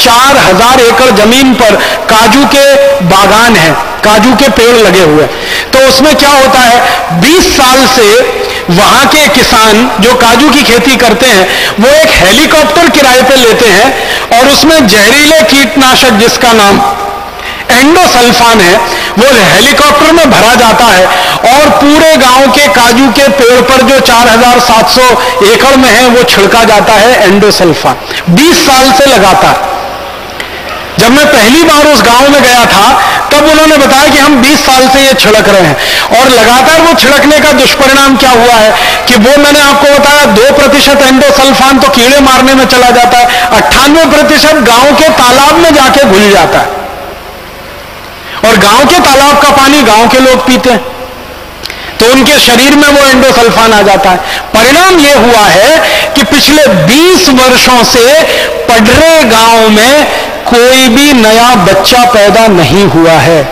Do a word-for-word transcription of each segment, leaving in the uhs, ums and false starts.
चार हजार एकड़ जमीन पर काजू के बागान हैं, काजू के पेड़ लगे हुए। तो उसमें क्या होता है, बीस साल से वहां के किसान जो काजू की खेती करते हैं वो एक हेलीकॉप्टर किराए पे लेते हैं और उसमें जहरीले कीटनाशक जिसका नाम एंडोसल्फान है वो हेलीकॉप्टर में भरा जाता है और पूरे गांव के काजू के पेड़ पर जो चार हजार सात सौ एकड़ में है वो छिड़का जाता है एंडोसल्फान। बीस साल से लगातार। जब मैं पहली बार उस गांव में गया था तब उन्होंने बताया कि हम बीस साल से ये छिड़क रहे हैं और लगातार वो छिड़कने का दुष्परिणाम क्या हुआ है कि वो मैंने आपको बताया दो प्रतिशत एंडोसल्फान तो कीड़े मारने में चला जाता है, अट्ठानवे प्रतिशत गांव के तालाब में जाके घुल जाता है और गांव के तालाब का पानी गांव के लोग पीते हैं तो उनके शरीर में वो एंडोसल्फान आ जाता है। परिणाम ये हुआ है कि पिछले बीस वर्षों से पडरे गांव में कोई भी नया बच्चा पैदा नहीं हुआ है।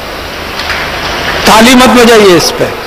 ताली मत बजाइए इस पे।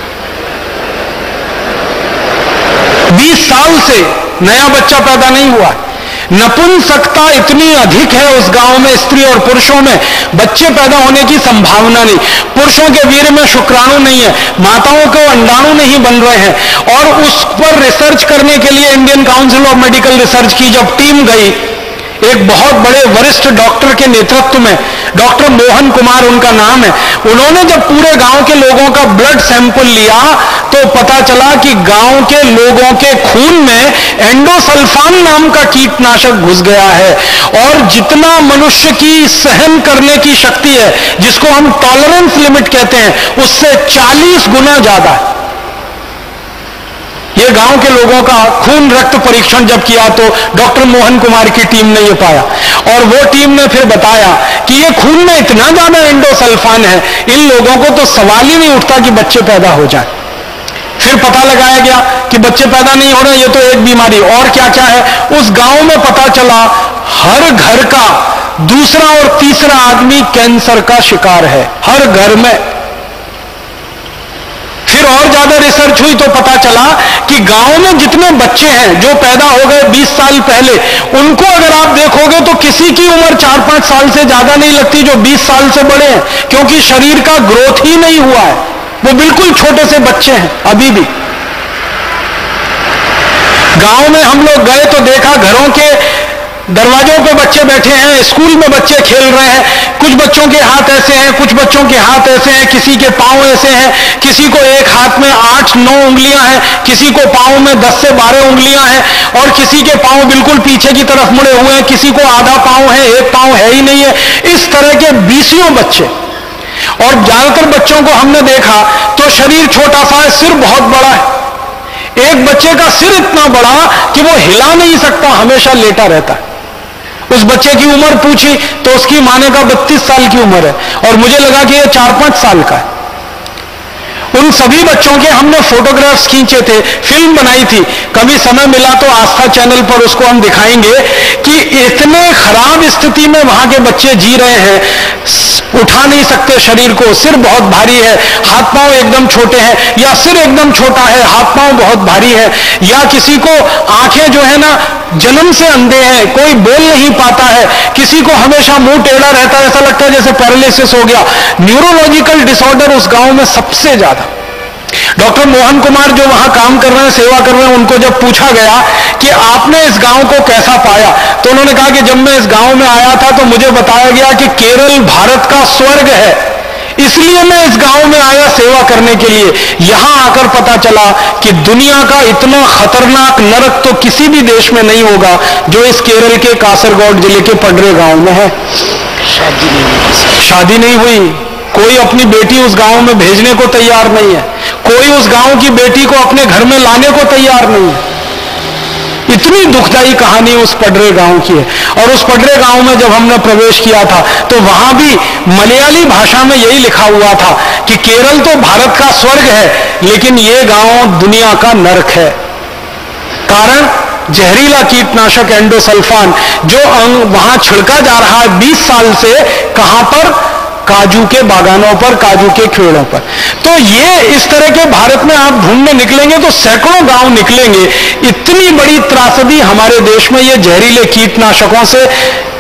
बीस साल से नया बच्चा पैदा नहीं हुआ। नपुंसकता इतनी अधिक है उस गांव में, स्त्री और पुरुषों में बच्चे पैदा होने की संभावना नहीं। पुरुषों के वीर्य में शुक्राणु नहीं है, माताओं को अंडाणु नहीं बन रहे हैं। और उस पर रिसर्च करने के लिए Indian Council of Medical Research की जब टीम गई, एक बहुत बड़े वरिष्ठ डॉक्टर के नेतृत्व में, डॉक्टर मोहन कुमार उनका नाम है, उन्होंने जब पूरे गांव के लोगों का ब्लड सैंपल लिया तो पता चला कि गांव के लोगों के खून में एंडोसल्फान नाम का कीटनाशक घुस गया है और जितना मनुष्य की सहन करने की शक्ति है, जिसको हम टॉलरेंस लिमिट कहते हैं, उससे चालीस गुना ज्यादा है। ये गांव के लोगों का खून रक्त परीक्षण जब किया तो डॉक्टर मोहन कुमार की टीम ने ये पाया और वो टीम ने फिर बताया कि ये खून में इतना ज्यादा एंडोसल्फान है, इन लोगों को तो सवाल ही नहीं उठता कि बच्चे पैदा हो जाए। फिर पता लगाया गया कि बच्चे पैदा नहीं हो रहे, ये तो एक बीमारी। और क्या क्या है उस गांव में पता चला, हर घर का दूसरा और तीसरा आदमी कैंसर का शिकार है, हर घर में। फिर और ज्यादा रिसर्च हुई तो पता चला कि गांव में जितने बच्चे हैं जो पैदा हो गए बीस साल पहले, उनको अगर आप देखोगे तो किसी की उम्र चार पांच साल से ज्यादा नहीं लगती जो बीस साल से बड़े हैं, क्योंकि शरीर का ग्रोथ ही नहीं हुआ है, वो बिल्कुल छोटे से बच्चे हैं अभी भी। गांव में हम लोग गए तो देखा घरों के दरवाजों पे बच्चे बैठे हैं, स्कूल में बच्चे खेल रहे हैं, कुछ बच्चों के हाथ ऐसे हैं, कुछ बच्चों के हाथ ऐसे हैं, किसी के पांव ऐसे हैं, किसी को एक हाथ में आठ नौ उंगलियां हैं, किसी को पांव में दस से बारह उंगलियां हैं और किसी के पांव बिल्कुल पीछे की तरफ मुड़े हुए हैं, किसी को आधा पांव है, एक पांव है ही नहीं है। इस तरह के बीसियों बच्चे। और ज्यादातर बच्चों को हमने देखा तो शरीर छोटा सा है, सिर बहुत बड़ा है। एक बच्चे का सिर इतना बड़ा कि वो हिला नहीं सकता, हमेशा लेटा रहता है। उस बच्चे की उम्र पूछी तो उसकी मां ने कहा बत्तीस साल की उम्र है और मुझे लगा कि ये चार पांच साल का है। उन सभी बच्चों के हमने फोटोग्राफ्स खींचे थे, फिल्म बनाई थी, कभी समय मिला तो आस्था चैनल पर उसको हम दिखाएंगे कि इतने खराब स्थिति में वहां के बच्चे जी रहे हैं, उठा नहीं सकते शरीर को, सिर बहुत भारी है, हाथ पांव एकदम छोटे हैं, या सिर एकदम छोटा है, हाथ पांव बहुत भारी है, या किसी को आंखें जो है ना जन्म से अंधे हैं, कोई बोल नहीं पाता है, किसी को हमेशा मुंह टेढ़ा रहता है, ऐसा लगता है जैसे पैरालिसिस हो गया। न्यूरोलॉजिकल डिसऑर्डर उस गांव में सबसे ज्यादा। डॉक्टर मोहन कुमार जो वहां काम कर रहे हैं, सेवा कर रहे हैं, उनको जब पूछा गया कि आपने इस गांव को कैसा पाया तो उन्होंने कहा कि जब मैं इस गांव में आया था तो मुझे बताया गया कि केरल भारत का स्वर्ग है, इसलिए मैं इस गांव में आया सेवा करने के लिए। यहां आकर पता चला कि दुनिया का इतना खतरनाक नरक तो किसी भी देश में नहीं होगा जो इस केरल के कासरगोड जिले के पडरे गांव में है। शादी नहीं शादी नहीं हुई, कोई अपनी बेटी उस गांव में भेजने को तैयार नहीं है, कोई उस गांव की बेटी को अपने घर में लाने को तैयार नहीं है। इतनी दुखदाई कहानी उस पडरे गांव की है। और उस पडरे गांव में जब हमने प्रवेश किया था तो वहां भी मलयाली भाषा में यही लिखा हुआ था कि केरल तो भारत का स्वर्ग है लेकिन ये गांव दुनिया का नरक है। कारण जहरीला कीटनाशक एंडोसल्फान जो वहां छिड़का जा रहा है बीस साल से, कहां पर? काजू के बागानों पर, काजू के खेड़ों पर। तो ये इस तरह के भारत में आप ढूंढने निकलेंगे तो सैकड़ों गांव निकलेंगे। इतनी बड़ी त्रासदी हमारे देश में ये जहरीले कीटनाशकों से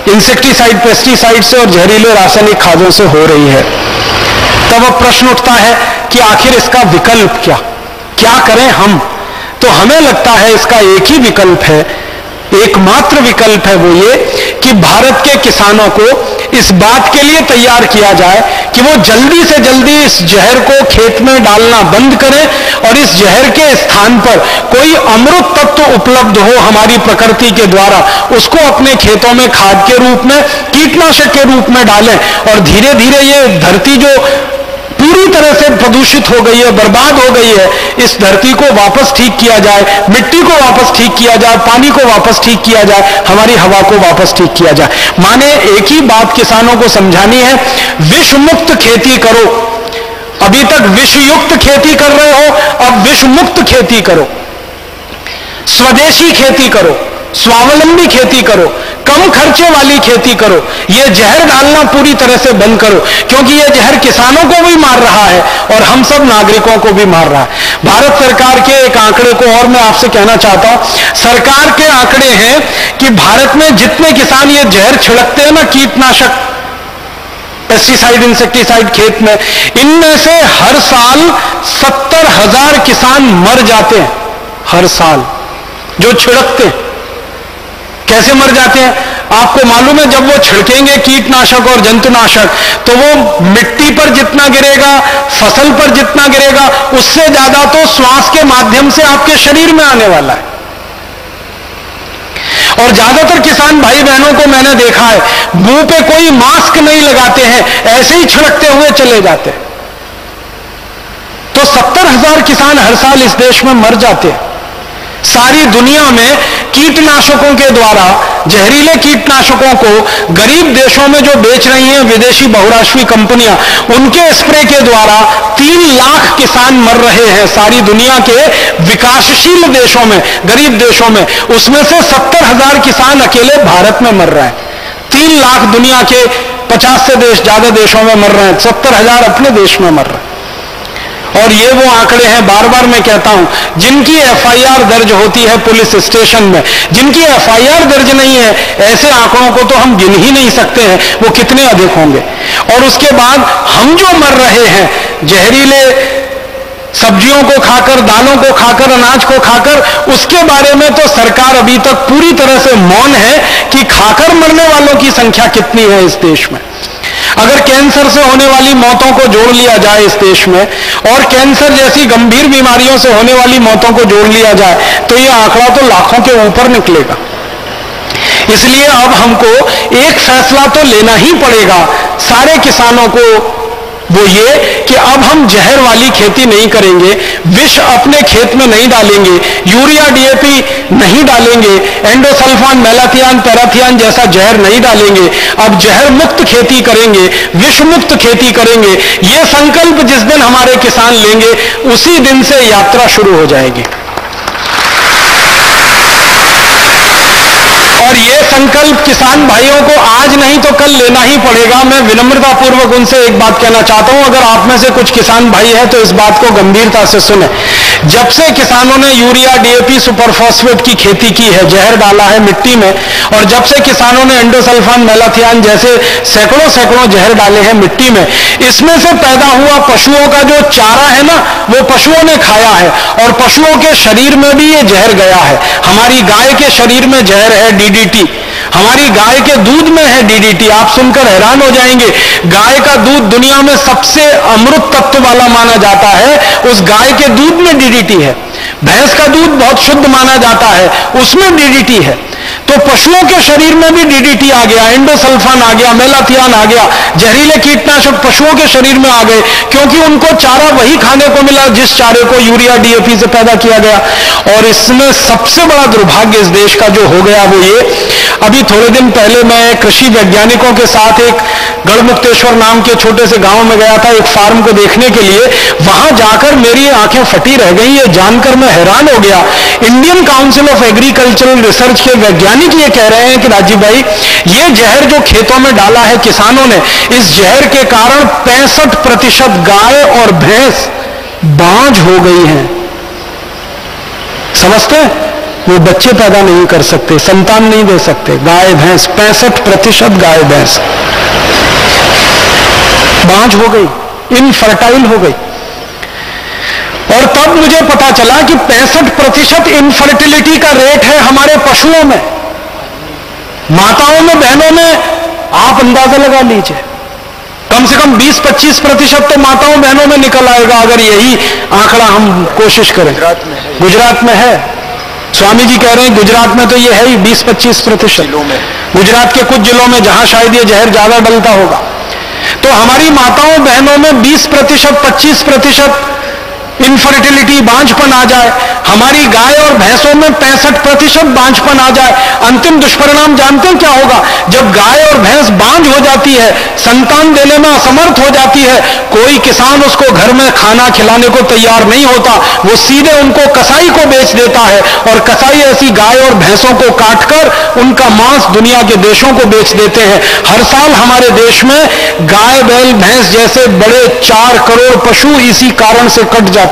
इंसेक्टिसाइड, पेस्टिसाइड से और जहरीले रासायनिक खादों से हो रही है। तब अब प्रश्न उठता है कि आखिर इसका विकल्प क्या क्या करें हम? तो हमें लगता है इसका एक ही विकल्प है, एकमात्र विकल्प है, वो ये कि भारत के किसानों को इस बात के लिए तैयार किया जाए कि वो जल्दी से जल्दी इस जहर को खेत में डालना बंद करें और इस जहर के स्थान पर कोई अमृत तत्व उपलब्ध हो हमारी प्रकृति के द्वारा, उसको अपने खेतों में खाद के रूप में, कीटनाशक के रूप में डालें और धीरे धीरे ये धरती जो पूरी तरह से प्रदूषित हो गई है, बर्बाद हो गई है, इस धरती को वापस ठीक किया जाए, मिट्टी को वापस ठीक किया जाए, पानी को वापस ठीक किया जाए, हमारी हवा को वापस ठीक किया जाए। माने एक ही बात किसानों को समझानी है, विष मुक्त खेती करो। अभी तक विषयुक्त खेती कर रहे हो, अब विष मुक्त खेती करो, स्वदेशी खेती करो, स्वावलंबी खेती करो, कम खर्चे वाली खेती करो, यह जहर डालना पूरी तरह से बंद करो, क्योंकि यह जहर किसानों को भी मार रहा है और हम सब नागरिकों को भी मार रहा है। भारत सरकार के एक आंकड़े को और मैं आपसे कहना चाहता हूं, सरकार के आंकड़े हैं कि भारत में जितने किसान ये जहर छिड़कते हैं ना, कीटनाशक, पेस्टिसाइड, इंसेक्टिसाइड खेत में, इनमें से हर साल सत्तर हजार किसान मर जाते हैं। हर साल जो छिड़कते हैं, कैसे मर जाते हैं आपको मालूम है? जब वो छिड़केंगे कीटनाशक और जंतुनाशक, तो वो मिट्टी पर जितना गिरेगा, फसल पर जितना गिरेगा, उससे ज्यादा तो श्वास के माध्यम से आपके शरीर में आने वाला है। और ज्यादातर किसान भाई बहनों को मैंने देखा है, मुंह पे कोई मास्क नहीं लगाते हैं, ऐसे ही छिड़कते हुए चले जाते हैं। तो सत्तर हजार किसान हर साल इस देश में मर जाते हैं। सारी दुनिया में कीटनाशकों के द्वारा, जहरीले कीटनाशकों को गरीब देशों में जो बेच रही हैं विदेशी बहुराष्ट्रीय कंपनियां, उनके स्प्रे के द्वारा तीन लाख किसान मर रहे हैं सारी दुनिया के विकासशील देशों में, गरीब देशों में। उसमें से सत्तर हजार किसान अकेले भारत में मर रहे हैं। तीन लाख दुनिया के पचास से देश ज्यादा देशों में मर रहे हैं, सत्तर हजार अपने देश में मर रहे हैं। और ये वो आंकड़े हैं, बार बार मैं कहता हूं, जिनकी एफ आई आर दर्ज होती है पुलिस स्टेशन में, जिनकी एफ आई आर दर्ज नहीं है, ऐसे आंकड़ों को तो हम गिन ही नहीं सकते हैं, वो कितने अधिक होंगे। और उसके बाद हम जो मर रहे हैं जहरीले सब्जियों को खाकर, दालों को खाकर, अनाज को खाकर, उसके बारे में तो सरकार अभी तक पूरी तरह से मौन है कि खाकर मरने वालों की संख्या कितनी है इस देश में। अगर कैंसर से होने वाली मौतों को जोड़ लिया जाए इस देश में, और कैंसर जैसी गंभीर बीमारियों से होने वाली मौतों को जोड़ लिया जाए, तो यह आंकड़ा तो लाखों के ऊपर निकलेगा। इसलिए अब हमको एक फैसला तो लेना ही पड़ेगा सारे किसानों को, वो ये कि अब हम जहर वाली खेती नहीं करेंगे, विष अपने खेत में नहीं डालेंगे, यूरिया डी ए पी नहीं डालेंगे, एंडोसल्फान, मेलाथियान, पैराथियान जैसा जहर नहीं डालेंगे। अब जहर मुक्त खेती करेंगे, विष मुक्त खेती करेंगे। ये संकल्प जिस दिन हमारे किसान लेंगे, उसी दिन से यात्रा शुरू हो जाएगी। और ये संकल्प किसान भाइयों को आज नहीं तो कल लेना ही पड़ेगा। मैं विनम्रता पूर्वक उनसे एक बात कहना चाहता हूं, अगर आप में से कुछ किसान भाई हैं तो इस बात को गंभीरता से सुने। जब से किसानों ने urea, D A P, superphosphate की खेती की है, जहर डाला है मिट्टी में, और जब से किसानों ने एंडोसल्फान, मेलाथियान जैसे सैकड़ों सैकड़ों जहर डाले हैं मिट्टी में, इसमें से पैदा हुआ पशुओं का जो चारा है ना, वो पशुओं ने खाया है और पशुओं के शरीर में भी ये जहर गया है। हमारी गाय के शरीर में जहर है, डी डी टी, हमारी गाय के दूध में है डी डी टी। आप सुनकर हैरान हो जाएंगे, गाय का दूध दुनिया में सबसे अमृत तत्व वाला माना जाता है, उस गाय के दूध में डी डी टी है। भैंस का दूध बहुत शुद्ध माना जाता है, उसमें डी डी टी है। तो पशुओं के शरीर में भी डी डी टी आ गया, एंडोसल्फान आ गया, मेलाथियान आ गया, जहरीले कीटनाशक पशुओं के शरीर में आ गए, क्योंकि उनको चारा वही खाने को मिला जिस चारे को यूरिया, डी ए पी से पैदा किया गया। और इसमें सबसे बड़ा दुर्भाग्य इस देश का जो हो गया वो ये, अभी थोड़े दिन पहले मैं कृषि वैज्ञानिकों के साथ एक गढ़मुक्तेश्वर नाम के छोटे से गांव में गया था, एक फार्म को देखने के लिए। वहां जाकर मेरी आंखें फटी रह गई, ये जानकर मैं हैरान हो गया। Indian Council of Agricultural Research के वैज्ञानिक ये कह रहे हैं कि राजीव भाई, ये जहर जो खेतों में डाला है किसानों ने, इस जहर के कारण पैंसठ प्रतिशत गाय और भैंस बांझ हो गई हैं। समझते हैं? वो बच्चे पैदा नहीं कर सकते, संतान नहीं दे सकते। गाय भैंस, पैंसठ प्रतिशत गाय भैंस बांझ हो गई, इनफर्टाइल हो गई। और तब मुझे पता चला कि पैंसठ प्रतिशत इनफर्टिलिटी का रेट है हमारे पशुओं में, माताओं में, बहनों में। आप अंदाजा लगा लीजिए, कम से कम बीस पच्चीस प्रतिशत तो माताओं बहनों में निकल आएगा अगर यही आंकड़ा हम कोशिश करें। गुजरात में है, गुजरात में है, स्वामी जी कह रहे हैं गुजरात में तो ये है ही बीस पच्चीस प्रतिशत। गुजरात के कुछ जिलों में जहां शायद ये जहर ज्यादा डलता होगा। तो हमारी माताओं बहनों में बीस प्रतिशत पच्चीस प्रतिशत इनफर्टिलिटी, बांझपन आ जाए। हमारी गाय और भैंसों में पैंसठ प्रतिशत बांझपन आ जाए। अंतिम दुष्परिणाम जानते हैं क्या होगा? जब गाय और भैंस बांझ हो जाती है, संतान देने में असमर्थ हो जाती है, कोई किसान उसको घर में खाना खिलाने को तैयार नहीं होता, वो सीधे उनको कसाई को बेच देता है और कसाई ऐसी गाय और भैंसों को काटकर उनका मांस दुनिया के देशों को बेच देते हैं। हर साल हमारे देश में गाय, बैल, भैंस जैसे बड़े चार करोड़ पशु इसी कारण से कट जाते।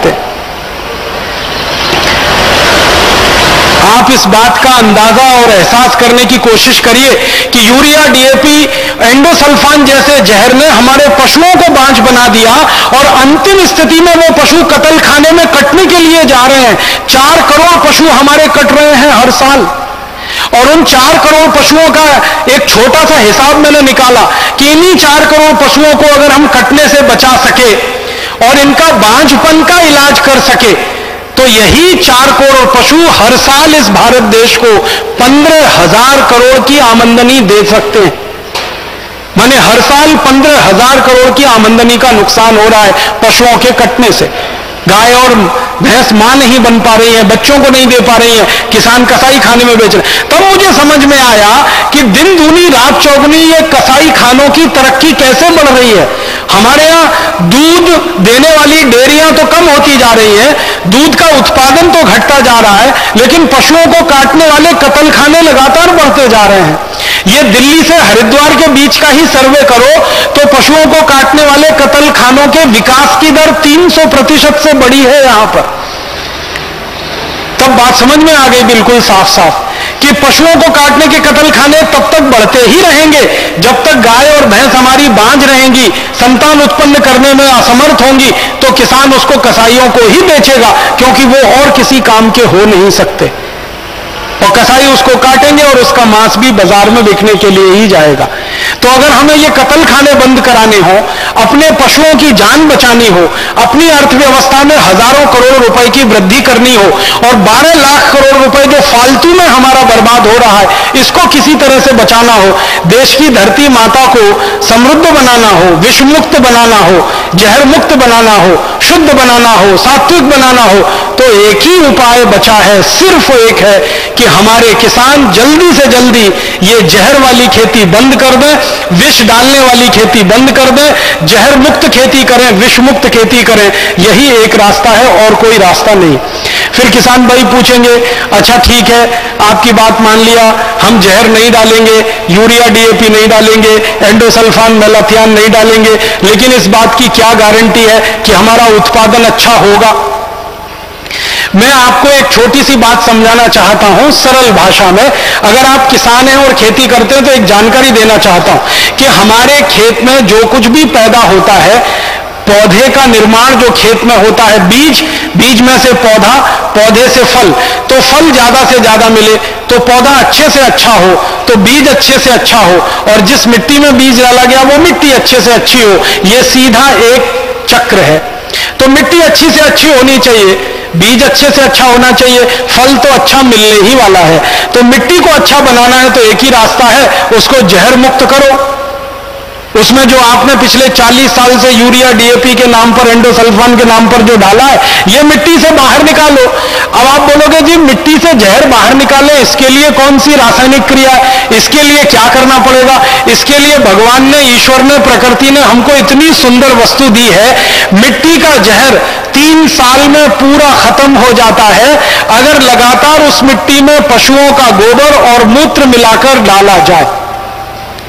आप इस बात का अंदाजा और एहसास करने की कोशिश करिए कि यूरिया, डीएपी, एंडोसल्फान जैसे जहर ने हमारे पशुओं को बांझ बना दिया और अंतिम स्थिति में वो पशु कत्ल खाने में कटने के लिए जा रहे हैं। चार करोड़ पशु हमारे कट रहे हैं हर साल। और उन चार करोड़ पशुओं का एक छोटा सा हिसाब मैंने निकाला कि इन्हीं चार करोड़ पशुओं को अगर हम कटने से बचा सके और इनका बांझपन का इलाज कर सके तो यही चार करोड़ पशु हर साल इस भारत देश को पंद्रह हजार करोड़ की आमदनी दे सकते हैं। माने हर साल पंद्रह हजार करोड़ की आमदनी का नुकसान हो रहा है पशुओं के कटने से। गाय और भैंस मां नहीं बन पा रही है, बच्चों को नहीं दे पा रही है, किसान कसाई खाने में बेच रहे। तब मुझे समझ में आया कि दिन दूनी रात चौगुनी ये कसाई खानों की तरक्की कैसे बढ़ रही है। हमारे यहाँ दूध देने वाली डेयरियां तो कम होती जा रही है, दूध का उत्पादन तो घटता जा रहा है, लेकिन पशुओं को काटने वाले कत्ल खाने लगातार बढ़ते जा रहे हैं। ये दिल्ली से हरिद्वार के बीच का ही सर्वे करो तो पशुओं को काटने वाले कत्ल खानों के विकास की दर तीन सौ प्रतिशत से बड़ी है यहां पर। तब बात समझ में आ गई बिल्कुल साफ साफ कि पशुओं को काटने के कत्ल खाने तब तक बढ़ते ही रहेंगे जब तक गाय और भैंस हमारी बांझ रहेंगी, संतान उत्पन्न करने में असमर्थ होंगी, तो किसान उसको कसाईयों को ही बेचेगा क्योंकि वो और किसी काम के हो नहीं सकते। और कसाई उसको काटेंगे और उसका मांस भी बाजार में बिकने के लिए ही जाएगा। तो अगर हमें ये कत्ल खाने बंद कराने हो, अपने पशुओं की जान बचानी हो, अपनी अर्थव्यवस्था में हजारों करोड़ रुपए की वृद्धि करनी हो और बारह लाख करोड़ रुपए जो फालतू में हमारा बर्बाद हो रहा है, इसको किसी तरह से बचाना हो, देश की धरती माता को समृद्ध बनाना हो, विष मुक्त बनाना हो, जहर मुक्त बनाना हो, शुद्ध बनाना हो, सात्विक बनाना हो, तो एक ही उपाय बचा है, सिर्फ एक है कि हमारे किसान जल्दी से जल्दी ये जहर वाली खेती बंद कर दें, विष डालने वाली खेती बंद कर दें, जहर मुक्त खेती करें, विष मुक्त खेती करें। यही एक रास्ता है और कोई रास्ता नहीं। फिर किसान भाई पूछेंगे, अच्छा ठीक है आपकी बात मान लिया, हम जहर नहीं डालेंगे, यूरिया डीएपी नहीं डालेंगे, एंडोसल्फान मेलाथियान नहीं डालेंगे, लेकिन इस बात की क्या गारंटी है कि हमारा उत्पादन अच्छा होगा? मैं आपको एक छोटी सी बात समझाना चाहता हूं सरल भाषा में। अगर आप किसान हैं और खेती करते हैं तो एक जानकारी देना चाहता हूं कि हमारे खेत में जो कुछ भी पैदा होता है, पौधे का निर्माण जो खेत में होता है, बीज, बीज में से पौधा, पौधे से फल, तो फल ज्यादा से ज्यादा मिले, तो पौधा अच्छे से अच्छा हो, तो बीज अच्छे से अच्छा हो, और जिस मिट्टी में बीज डाला गया वो मिट्टी अच्छे से अच्छी हो। यह सीधा एक चक्र है। तो मिट्टी अच्छी से अच्छी होनी चाहिए, बीज अच्छे से अच्छा होना चाहिए, फल तो अच्छा मिलने ही वाला है। तो मिट्टी को अच्छा बनाना है तो एक ही रास्ता है, उसको जहर मुक्त करो। उसमें जो आपने पिछले चालीस साल से यूरिया डीएपी के नाम पर, एंडोसल्फान के नाम पर जो डाला है, ये मिट्टी से बाहर निकालो। अब आप बोलोगे जी मिट्टी से जहर बाहर निकाले, इसके लिए कौन सी रासायनिक क्रिया है, इसके लिए क्या करना पड़ेगा? इसके लिए भगवान ने, ईश्वर ने, प्रकृति ने हमको इतनी सुंदर वस्तु दी है। मिट्टी का जहर तीन साल में पूरा खत्म हो जाता है अगर लगातार उस मिट्टी में पशुओं का गोबर और मूत्र मिलाकर डाला जाए।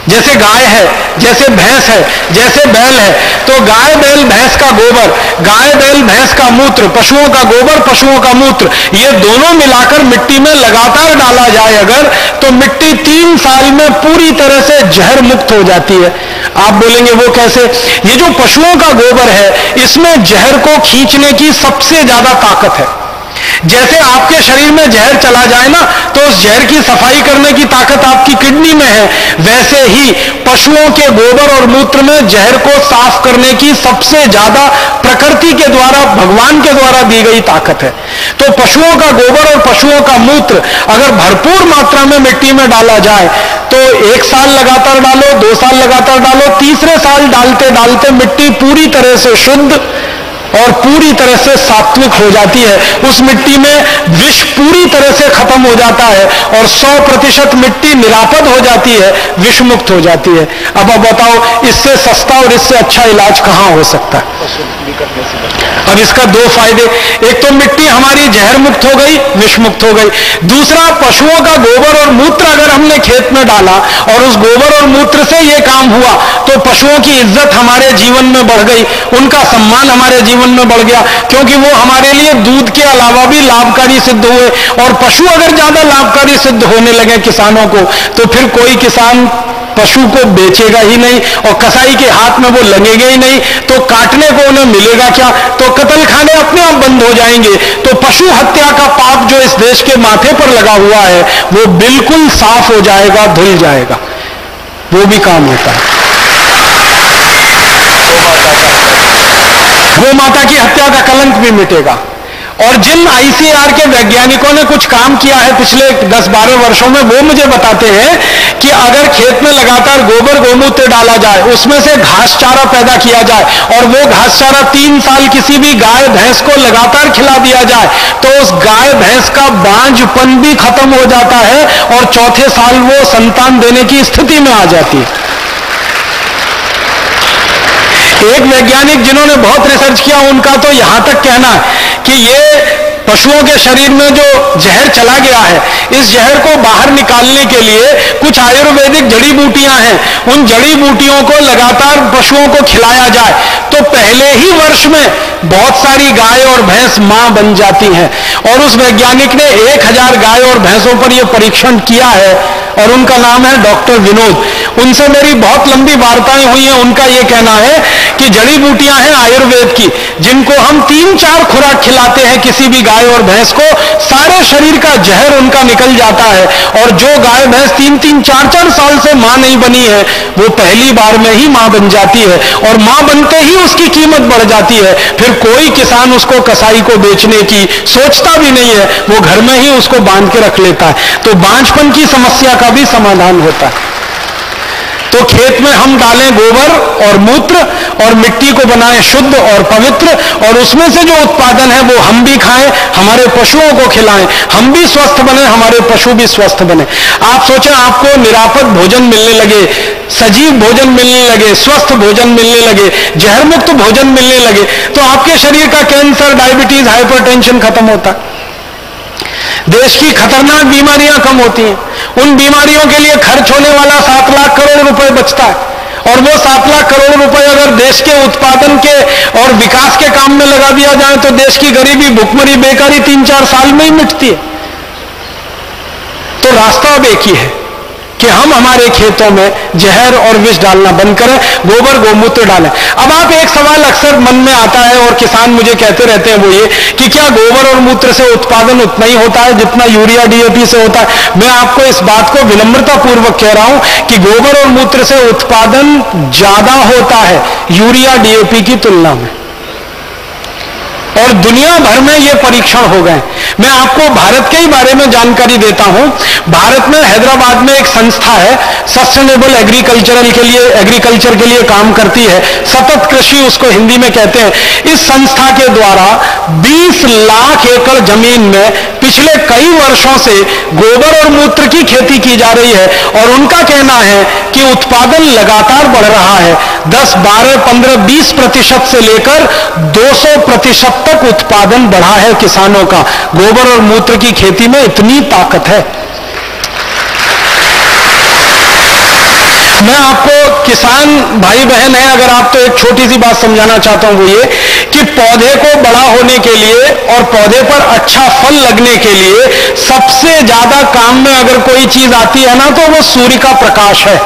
जैसे गाय है, जैसे भैंस है, जैसे बैल है, तो गाय बैल भैंस का गोबर, गाय बैल भैंस का मूत्र, पशुओं का गोबर, पशुओं का मूत्र, ये दोनों मिलाकर मिट्टी में लगातार डाला जाए अगर, तो मिट्टी तीन साल में पूरी तरह से जहर मुक्त हो जाती है। आप बोलेंगे वो कैसे? ये जो पशुओं का गोबर है, इसमें जहर को खींचने की सबसे ज्यादा ताकत है। जैसे आपके शरीर में जहर चला जाए ना, तो उस जहर की सफाई करने की ताकत आपकी किडनी में है, वैसे ही पशुओं के गोबर और मूत्र में जहर को साफ करने की सबसे ज्यादा प्रकृति के द्वारा, भगवान के द्वारा दी गई ताकत है। तो पशुओं का गोबर और पशुओं का मूत्र अगर भरपूर मात्रा में मिट्टी में डाला जाए, तो एक साल लगातार डालो, दो साल लगातार डालो, तीसरे साल डालते डालते मिट्टी पूरी तरह से शुद्ध और पूरी तरह से सात्विक हो जाती है। उस मिट्टी में विष पूरी तरह से खत्म हो जाता है और सौ प्रतिशत मिट्टी निरापद हो जाती है, विष मुक्त हो जाती है। अब अब बताओ, इससे सस्ता और इससे अच्छा इलाज कहां हो सकता है? अब इसका दो फायदे, एक तो मिट्टी हमारी जहर मुक्त हो गई, विष मुक्त हो गई। दूसरा, पशुओं का गोबर और मूत्र अगर हमने खेत में डाला और उस गोबर और मूत्र से यह काम हुआ, तो पशुओं की इज्जत हमारे जीवन में बढ़ गई, उनका सम्मान हमारे जीवन में बढ़ गया, क्योंकि वो हमारे लिए दूध के अलावा भी लाभकारी सिद्ध हुए। और पशु अगर ज्यादा लाभकारी सिद्ध होने लगे किसानों को, तो फिर कोई किसान पशु को बेचेगा ही नहीं और कसाई के हाथ में वो लगेगा ही नहीं, तो काटने को उन्हें मिलेगा क्या? तो कत्ल खाने अपने आप बंद हो जाएंगे। तो पशु हत्या का पाप जो इस देश के माथे पर लगा हुआ है, वो बिल्कुल साफ हो जाएगा, धुल जाएगा। वो भी काम होता है। गौ माता की हत्या का कलंक भी मिटेगा। और जिन आईसीएआर के वैज्ञानिकों ने कुछ काम किया है पिछले दस बारह वर्षों में, वो मुझे बताते हैं कि अगर खेत में लगातार गोबर गोमूत्र डाला जाए, उसमें से घास चारा पैदा किया जाए और वो घास चारा तीन साल किसी भी गाय भैंस को लगातार खिला दिया जाए, तो उस गाय भैंस का बांझपन भी खत्म हो जाता है और चौथे साल वो संतान देने की स्थिति में आ जाती है। एक वैज्ञानिक जिन्होंने बहुत रिसर्च किया, उनका तो यहां तक कहना है कि ये पशुओं के शरीर में जो जहर चला गया है, इस जहर को बाहर निकालने के लिए कुछ आयुर्वेदिक जड़ी बूटियां हैं, उन जड़ी बूटियों को लगातार पशुओं को खिलाया जाए, तो पहले ही वर्ष में बहुत सारी गाय और भैंस मां बन जाती हैं। और उस वैज्ञानिक ने एक हजार गाय और भैंसों पर यह परीक्षण किया है और उनका नाम है डॉक्टर विनोद। उनसे मेरी बहुत लंबी वार्ताएं हुई हैं। उनका यह कहना है कि जड़ी बूटियां हैं आयुर्वेद की, जिनको हम तीन चार खुराक खिलाते हैं किसी भी गाय और भैंस को, सारे शरीर का जहर उनका निकल जाता है। और जो गाय भैंस तीन तीन चार चार साल से मां नहीं बनी है, वो पहली बार में ही मां बन जाती है और मां बनते ही उसकी कीमत बढ़ जाती है। फिर कोई किसान उसको कसाई को बेचने की सोचता भी नहीं है, वो घर में ही उसको बांध के रख लेता है। तो बांझपन की समस्या का भी समाधान होता है। तो खेत में हम डालें गोबर और मूत्र और मिट्टी को बनाएं शुद्ध और पवित्र, और उसमें से जो उत्पादन है वो हम भी खाएं, हमारे पशुओं को खिलाएं, हम भी स्वस्थ बने, हमारे पशु भी स्वस्थ बने। आप सोचें, आपको निरापद भोजन मिलने लगे, सजीव भोजन मिलने लगे, स्वस्थ भोजन मिलने लगे, जहर मुक्त भोजन मिलने लगे, तो आपके शरीर का कैंसर, डायबिटीज, हाइपरटेंशन खत्म होता है। देश की खतरनाक बीमारियां कम होती हैं। उन बीमारियों के लिए खर्च होने वाला सात लाख करोड़ रुपए बचता है, और वो सात लाख करोड़ रुपए अगर देश के उत्पादन के और विकास के काम में लगा दिया जाए, तो देश की गरीबी, भुखमरी, बेकारी तीन चार साल में ही मिटती है। तो रास्ता अब एक ही है कि हम हमारे खेतों में जहर और विष डालना बंद करें, गोबर गोमूत्र डालें। अब आप एक सवाल अक्सर मन में आता है और किसान मुझे कहते रहते हैं, वो ये कि क्या गोबर और मूत्र से उत्पादन उतना ही होता है जितना यूरिया डीएपी से होता है? मैं आपको इस बात को विनम्रता पूर्वक कह रहा हूं कि गोबर और मूत्र से उत्पादन ज्यादा होता है यूरिया डीएपी की तुलना में, और दुनिया भर में ये परीक्षण हो गए। मैं आपको भारत के ही बारे में जानकारी देता हूं। भारत में हैदराबाद में एक संस्था है, सस्टेनेबल एग्रीकल्चरल के लिए एग्रीकल्चर के लिए काम करती है, सतत कृषि उसको हिंदी में कहते हैं। इस संस्था के द्वारा बीस लाख एकड़ जमीन में पिछले कई वर्षों से गोबर और मूत्र की खेती की जा रही है, और उनका कहना है कि उत्पादन लगातार बढ़ रहा है। दस, बारह, पंद्रह, बीस प्रतिशत से लेकर दो सौ प्रतिशत तक उत्पादन बढ़ा है किसानों का। गोबर और मूत्र की खेती में इतनी ताकत है। मैं आपको किसान भाई बहन है अगर आप, तो एक छोटी सी बात समझाना चाहता हूं, वो ये कि पौधे को बड़ा होने के लिए और पौधे पर अच्छा फल लगने के लिए सबसे ज्यादा काम में अगर कोई चीज आती है ना, तो वो सूर्य का प्रकाश है।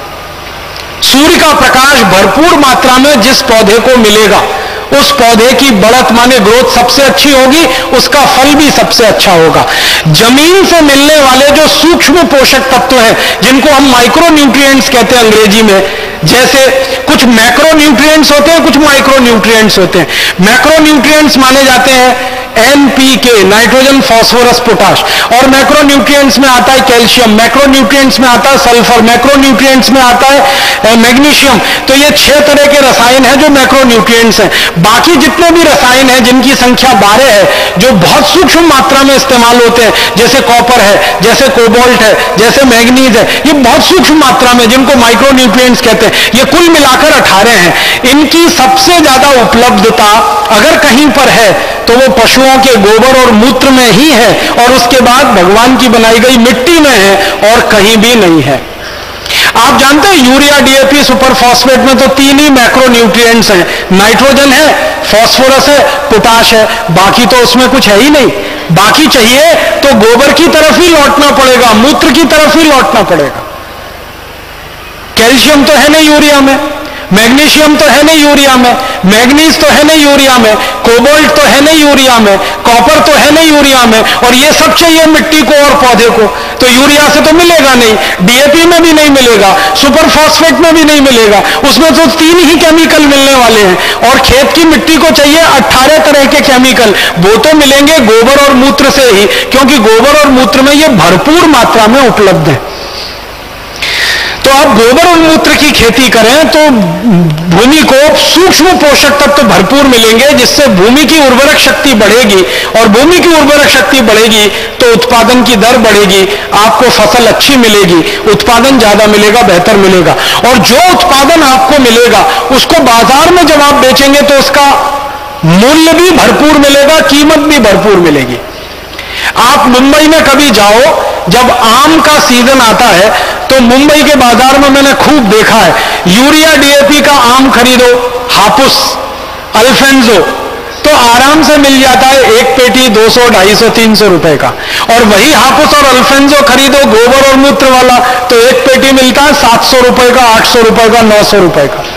सूर्य का प्रकाश भरपूर मात्रा में जिस पौधे को मिलेगा, उस पौधे की बढ़त माने ग्रोथ सबसे अच्छी होगी, उसका फल भी सबसे अच्छा होगा। जमीन से मिलने वाले जो सूक्ष्म पोषक तत्व हैं, जिनको हम माइक्रो न्यूट्रिएंट्स कहते हैं अंग्रेजी में, जैसे कुछ मैक्रो न्यूट्रिएंट्स होते हैं, कुछ माइक्रो न्यूट्रिएंट्स होते हैं। मैक्रो न्यूट्रिएंट्स माने जाते हैं N P K, nitrogen phosphorus potash, और मैक्रो न्यूट्रिएंट्स में आता है कैल्शियम, मैक्रो न्यूट्रिएंट्स में आता है सल्फर, मैक्रो न्यूट्रिएंट्स में आता है मैग्नीशियम। तो ये छह तरह के रसायन हैं जो मैक्रो न्यूट्रिएंट्स हैं। बाकी जितने भी रसायन हैं जिनकी संख्या बारह है, जो बहुत सूक्ष्म मात्रा में इस्तेमाल होते हैं, जैसे कॉपर है, जैसे कोबाल्ट है, जैसे मैग्नीज है, ये बहुत सूक्ष्म मात्रा में जिनको माइक्रो न्यूट्रिएंट्स कहते हैं, ये कुल मिलाकर अठारह हैं। इनकी सबसे ज्यादा उपलब्धता अगर कहीं पर है तो वो पशुओं के गोबर और मूत्र में ही है, और उसके बाद भगवान की बनाई गई मिट्टी में है, और कहीं भी नहीं है। आप जानते हैं यूरिया, डीएपी, सुपर फॉस्फेट में तो तीन ही मैक्रो न्यूट्रिएंट्स हैं, नाइट्रोजन है, फास्फोरस है, पोटाश है, बाकी तो उसमें कुछ है ही नहीं। बाकी चाहिए तो गोबर की तरफ ही लौटना पड़ेगा, मूत्र की तरफ ही लौटना पड़ेगा। कैल्शियम तो है नहीं यूरिया में, मैग्नीशियम तो है नहीं यूरिया में, मैग्नीज तो है नहीं यूरिया में, कोबाल्ट तो है नहीं यूरिया में, कॉपर तो है नहीं यूरिया में, और ये सब चाहिए मिट्टी को और पौधे को, तो यूरिया से तो मिलेगा नहीं, डीएपी में भी नहीं मिलेगा, सुपर फॉस्फेट में भी नहीं मिलेगा, उसमें तो तीन ही केमिकल मिलने वाले हैं। और खेत की मिट्टी को चाहिए अट्ठारह तरह के केमिकल, वो तो मिलेंगे गोबर और मूत्र से ही, क्योंकि गोबर और मूत्र में ये भरपूर मात्रा में उपलब्ध है। तो आप गोबर और मूत्र की खेती करें तो भूमि को सूक्ष्म पोषक तत्व तो भरपूर मिलेंगे, जिससे भूमि की उर्वरक शक्ति बढ़ेगी, और भूमि की उर्वरक शक्ति बढ़ेगी तो उत्पादन की दर बढ़ेगी, आपको फसल अच्छी मिलेगी, उत्पादन ज्यादा मिलेगा, बेहतर मिलेगा। और जो उत्पादन आपको मिलेगा उसको बाजार में जब आप बेचेंगे तो उसका मूल्य भी भरपूर मिलेगा, कीमत भी भरपूर मिलेगी। आप मुंबई में कभी जाओ, जब आम का सीजन आता है तो मुंबई के बाजार में मैंने खूब देखा है, यूरिया डीएपी का आम खरीदो, हापुस, अल्फेंजो, तो आराम से मिल जाता है एक पेटी दो सौ, ढाई सौ, तीन सौ रुपए का। और वही हापुस और अल्फेंजो खरीदो गोबर और मूत्र वाला, तो एक पेटी मिलता है सात सौ रुपए का, आठ सौ रुपए का, नौ सौ रुपए का।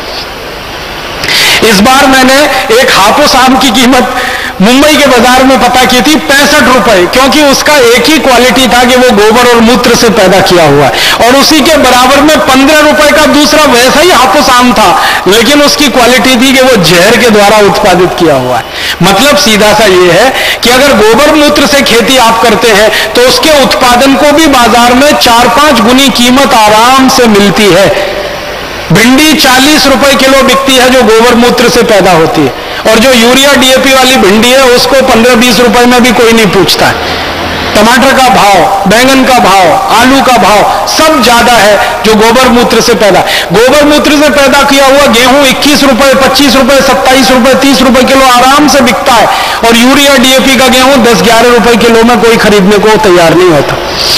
इस बार मैंने एक हापुस आम की कीमत मुंबई के बाजार में पता की थी पैंसठ रुपए, क्योंकि उसका एक ही क्वालिटी था कि वो गोबर और मूत्र से पैदा किया हुआ है, और उसी के बराबर में पंद्रह रुपए का दूसरा वैसा ही हापुस आम था, लेकिन उसकी क्वालिटी थी कि वो जहर के द्वारा उत्पादित किया हुआ है। मतलब सीधा सा ये है कि अगर गोबर मूत्र से खेती आप करते हैं तो उसके उत्पादन को भी बाजार में चार पांच गुनी कीमत आराम से मिलती है। भिंडी चालीस रुपए किलो बिकती है जो गोबर मूत्र से पैदा होती है, और जो यूरिया डीएपी वाली भिंडी है उसको पंद्रह बीस रुपए में भी कोई नहीं पूछता है। टमाटर का भाव, बैंगन का भाव, आलू का भाव सब ज्यादा है जो गोबर मूत्र से पैदा। गोबर मूत्र से पैदा किया हुआ गेहूं इक्कीस रुपए, पच्चीस रुपए, सत्ताईस रुपए, तीस रुपए किलो आराम से बिकता है, और यूरिया डीएपी का गेहूं दस ग्यारह रुपए किलो में कोई खरीदने को तैयार नहीं होता।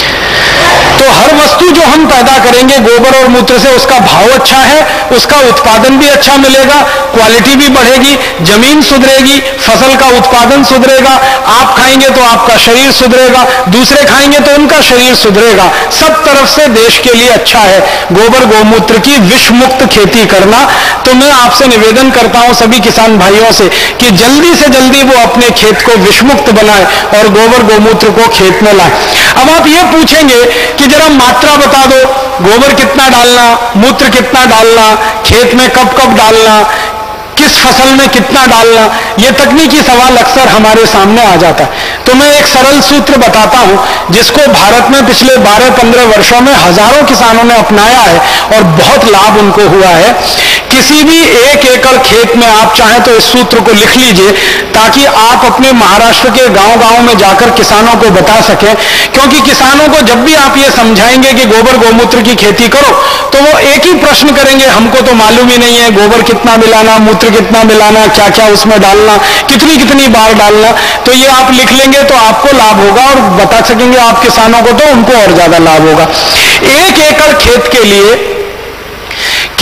तो हर वस्तु जो हम पैदा करेंगे गोबर और मूत्र से, उसका भाव अच्छा है, उसका उत्पादन भी अच्छा मिलेगा, क्वालिटी भी बढ़ेगी, जमीन सुधरेगी, फसल का उत्पादन सुधरेगा, आप खाएंगे तो आपका शरीर सुधरेगा, दूसरे खाएंगे तो उनका शरीर सुधरेगा, सब तरफ से देश के लिए अच्छा है गोबर गौमूत्र की विष मुक्त खेती करना। तो मैं आपसे निवेदन करता हूं सभी किसान भाइयों से कि जल्दी से जल्दी वो अपने खेत को विषमुक्त बनाए और गोबर गौमूत्र को खेत में लाए। अब आप ये पूछेंगे कि जरा मात्रा बता दो, गोबर कितना डालना, मूत्र कितना डालना, खेत में कब कब डालना, किस फसल में कितना डालना, यह तकनीकी सवाल अक्सर हमारे सामने आ जाता है। तो मैं एक सरल सूत्र बताता हूं जिसको भारत में पिछले बारह पंद्रह वर्षों में हजारों किसानों ने अपनाया है और बहुत लाभ उनको हुआ है। किसी भी एक एकड़ खेत में आप चाहें तो इस सूत्र को लिख लीजिए, ताकि आप अपने महाराष्ट्र के गांव-गांव में जाकर किसानों को बता सकें, क्योंकि किसानों को जब भी आप ये समझाएंगे कि गोबर गौमूत्र की खेती करो, तो वो एक ही प्रश्न करेंगे, हमको तो मालूम ही नहीं है गोबर कितना मिलाना, मूत्र कितना मिलाना, क्या क्या उसमें डालना, कितनी कितनी बार डालना। तो ये आप लिख लेंगे तो आपको लाभ होगा, और बता सकेंगे आप किसानों को तो उनको और ज्यादा लाभ होगा। एक एकड़ खेत के लिए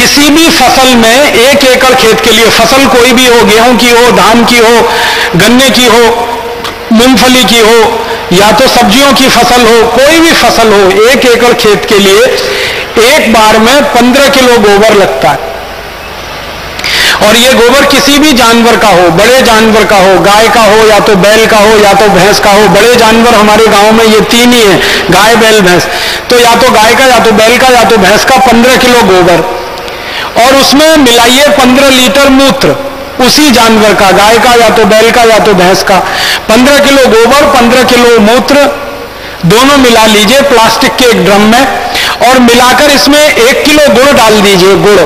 किसी भी फसल में एक एकड़ खेत के लिए, फसल कोई भी हो, गेहूं की हो, धान की हो, गन्ने की हो, मूंगफली की हो, या तो सब्जियों की फसल हो, कोई भी फसल हो, एक एकड़ खेत के लिए एक बार में पंद्रह किलो गोबर लगता है। और ये गोबर किसी भी जानवर का हो, बड़े जानवर का हो, गाय का हो या तो बैल का हो या तो भैंस का हो। बड़े जानवर हमारे गांव में ये तीन ही हैं, गाय बैल भैंस। तो या तो गाय का, या तो बैल का, या तो भैंस का पंद्रह किलो गोबर, और उसमें मिलाइए पंद्रह लीटर मूत्र उसी जानवर का, गाय का या तो बैल का या तो भैंस का। पंद्रह किलो गोबर, पंद्रह किलो मूत्र दोनों मिला लीजिए प्लास्टिक के एक ड्रम में, और मिलाकर इसमें एक किलो गुड़ डाल दीजिए, गुड़।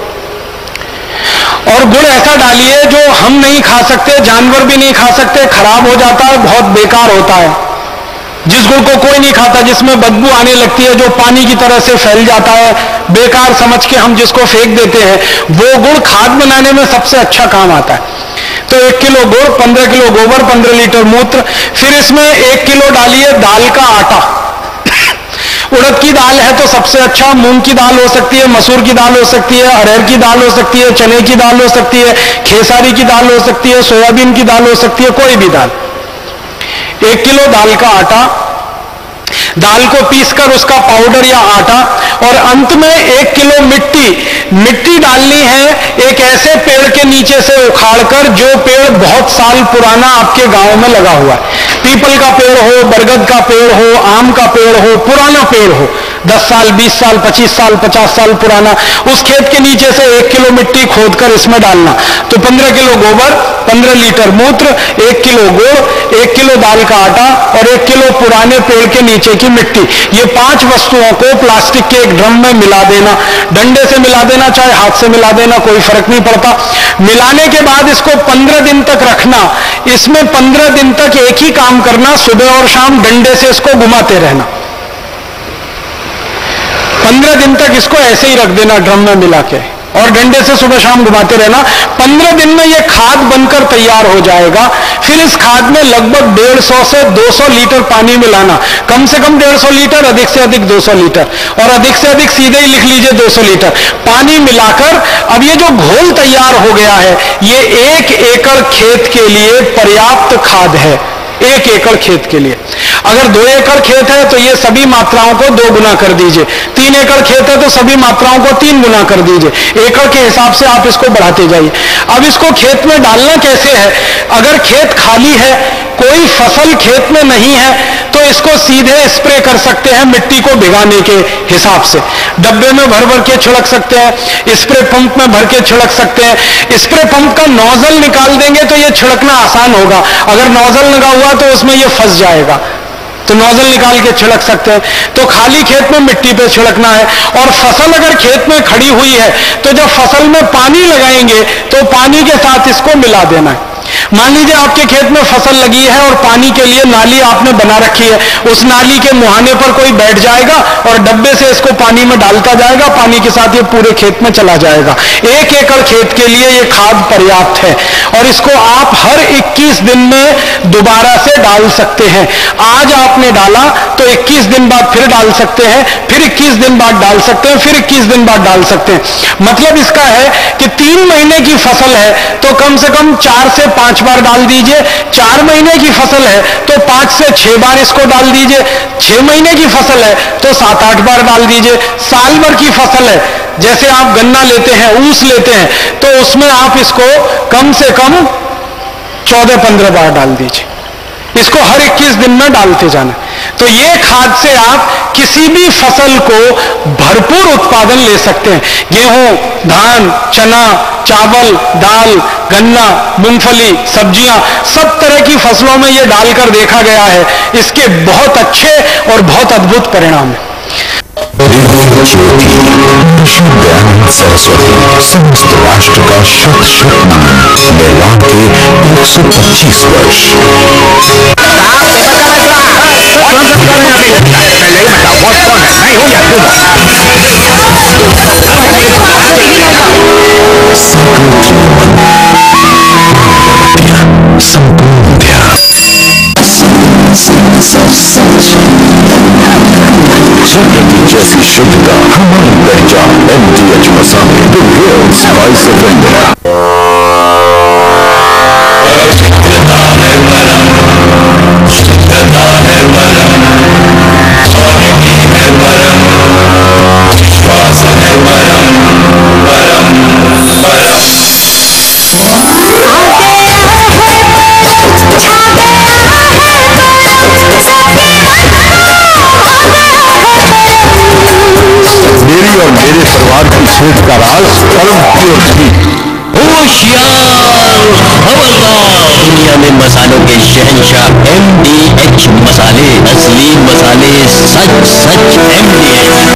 और गुड़ ऐसा डालिए जो हम नहीं खा सकते, जानवर भी नहीं खा सकते, खराब हो जाता है, बहुत बेकार होता है। जिस गुड़ को कोई नहीं खाता, जिसमें बदबू आने लगती है, जो पानी की तरह से फैल जाता है, बेकार समझ के हम जिसको फेंक देते हैं, वो गुड़ खाद बनाने में सबसे अच्छा काम आता है। तो एक किलो गुड़, पंद्रह किलो गोबर, पंद्रह लीटर मूत्र। फिर इसमें एक किलो डालिए दाल का आटा। उड़द की दाल है तो सबसे अच्छा, मूंग की दाल हो सकती है, मसूर की दाल हो सकती है, अरहर की दाल हो सकती है, चने की दाल हो सकती है, खेसारी की दाल हो सकती है, सोयाबीन की दाल हो सकती है, कोई भी दाल। एक किलो दाल का आटा, दाल को पीसकर उसका पाउडर या आटा, और अंत में एक किलो मिट्टी। मिट्टी डालनी है एक ऐसे पेड़ के नीचे से उखाड़कर जो पेड़ बहुत साल पुराना आपके गांव में लगा हुआ है। पीपल का पेड़ हो, बरगद का पेड़ हो, आम का पेड़ हो, पुराना पेड़ हो, दस साल, बीस साल, पच्चीस साल, पचास साल पुराना, उस खेत के नीचे से एक किलो मिट्टी खोदकर इसमें डालना। तो पंद्रह किलो गोबर, पंद्रह लीटर मूत्र, एक किलो गुड़, एक किलो दाल का आटा और एक किलो पुराने पेड़ के नीचे की मिट्टी। ये पांच वस्तुओं को प्लास्टिक के एक ड्रम में मिला देना, डंडे से मिला देना चाहे हाथ से मिला देना, कोई फर्क नहीं पड़ता। मिलाने के बाद इसको पंद्रह दिन तक रखना। इसमें पंद्रह दिन तक एक ही काम करना, सुबह और शाम डंडे से इसको घुमाते रहना। पंद्रह दिन तक इसको ऐसे ही रख देना ड्रम में मिला के, और डंडे से सुबह शाम घुमाते रहना। पंद्रह दिन में यह खाद बनकर तैयार हो जाएगा। फिर इस खाद में लगभग डेढ़ सौ से दो सौ लीटर पानी मिलाना, कम से कम डेढ़ सौ लीटर, अधिक से अधिक दो सौ लीटर, और अधिक से अधिक सीधे ही लिख लीजिए दो सौ लीटर पानी मिलाकर। अब ये जो घोल तैयार हो गया है, ये एक एकड़ खेत के लिए पर्याप्त खाद है। एक एकड़ खेत के लिए। अगर दो एकड़ खेत है तो ये सभी मात्राओं को दो गुना कर दीजिए, तीन एकड़ खेत है तो सभी मात्राओं को तीन गुना कर दीजिए, एकड़ के हिसाब से आप इसको बढ़ाते जाइए। अब इसको खेत में डालना कैसे है? अगर खेत खाली है, कोई फसल खेत में नहीं है, तो इसको सीधे स्प्रे कर सकते हैं मिट्टी को भिगाने के हिसाब से। डब्बे में भर भर के छिड़क सकते हैं, स्प्रे पंप में भर के छिड़क सकते हैं। स्प्रे पंप का नोजल निकाल देंगे तो यह छिड़कना आसान होगा, अगर नोजल लगा हुआ तो उसमें यह फंस जाएगा, तो नोजल निकाल के छिड़क सकते हैं। तो खाली खेत में मिट्टी पे छिड़कना है। और फसल अगर खेत में खड़ी हुई है तो जब फसल में पानी लगाएंगे तो पानी के साथ इसको मिला देना है। मान लीजिए आपके खेत में फसल लगी है और पानी के लिए नाली आपने बना रखी है, उस नाली के मुहाने पर कोई बैठ जाएगा और डब्बे से इसको पानी में डालता जाएगा, पानी के साथ ये पूरे खेत में चला जाएगा। एक एकड़ खेत के लिए ये खाद पर्याप्त है, और इसको आप हर इक्कीस दिन में दोबारा से डाल सकते हैं। आज आपने डाला तो इक्कीस दिन बाद फिर डाल सकते हैं, फिर इक्कीस दिन बाद डाल सकते हैं, फिर इक्कीस दिन बाद डाल सकते हैं। मतलब इसका है कि तीन महीने की फसल है तो कम से कम चार से पांच बार डाल दीजिए। चार महीने की फसल है तो पांच से छह बार इसको डाल दीजिए। छह महीने की फसल है तो सात आठ बार डाल दीजिए। साल भर की फसल है, जैसे आप गन्ना लेते हैं, ऊस लेते हैं, तो उसमें आप इसको कम से कम चौदह पंद्रह बार डाल दीजिए। इसको हर इक्कीस दिन में डालते जाना। तो ये खाद से आप किसी भी फसल को भरपूर उत्पादन ले सकते हैं। गेहूं, धान, चना, चावल, दाल, गन्ना, मूंगफली, सब्जियां, सब तरह की फसलों में ये डालकर देखा गया है। इसके बहुत अच्छे और बहुत अद्भुत परिणाम हैं। दयानंद सरस्वती समस्त राष्ट्र का शत शत नमन। निर्वाण के एक सौ पच्चीस वर्ष। संपूर्ण ध्यान जैसी शुद्धता हमारी पहचान। एम डी एच मसाले वॉइस ऑफ इंडिया। मेरी और मेरे परिवार की सेहत का राज परम प्योर थी। होशियार खबरदार, दुनिया में मसालों के शहंशाह एम डी एच मसाले, असली मसाले, सच सच एम डी एच।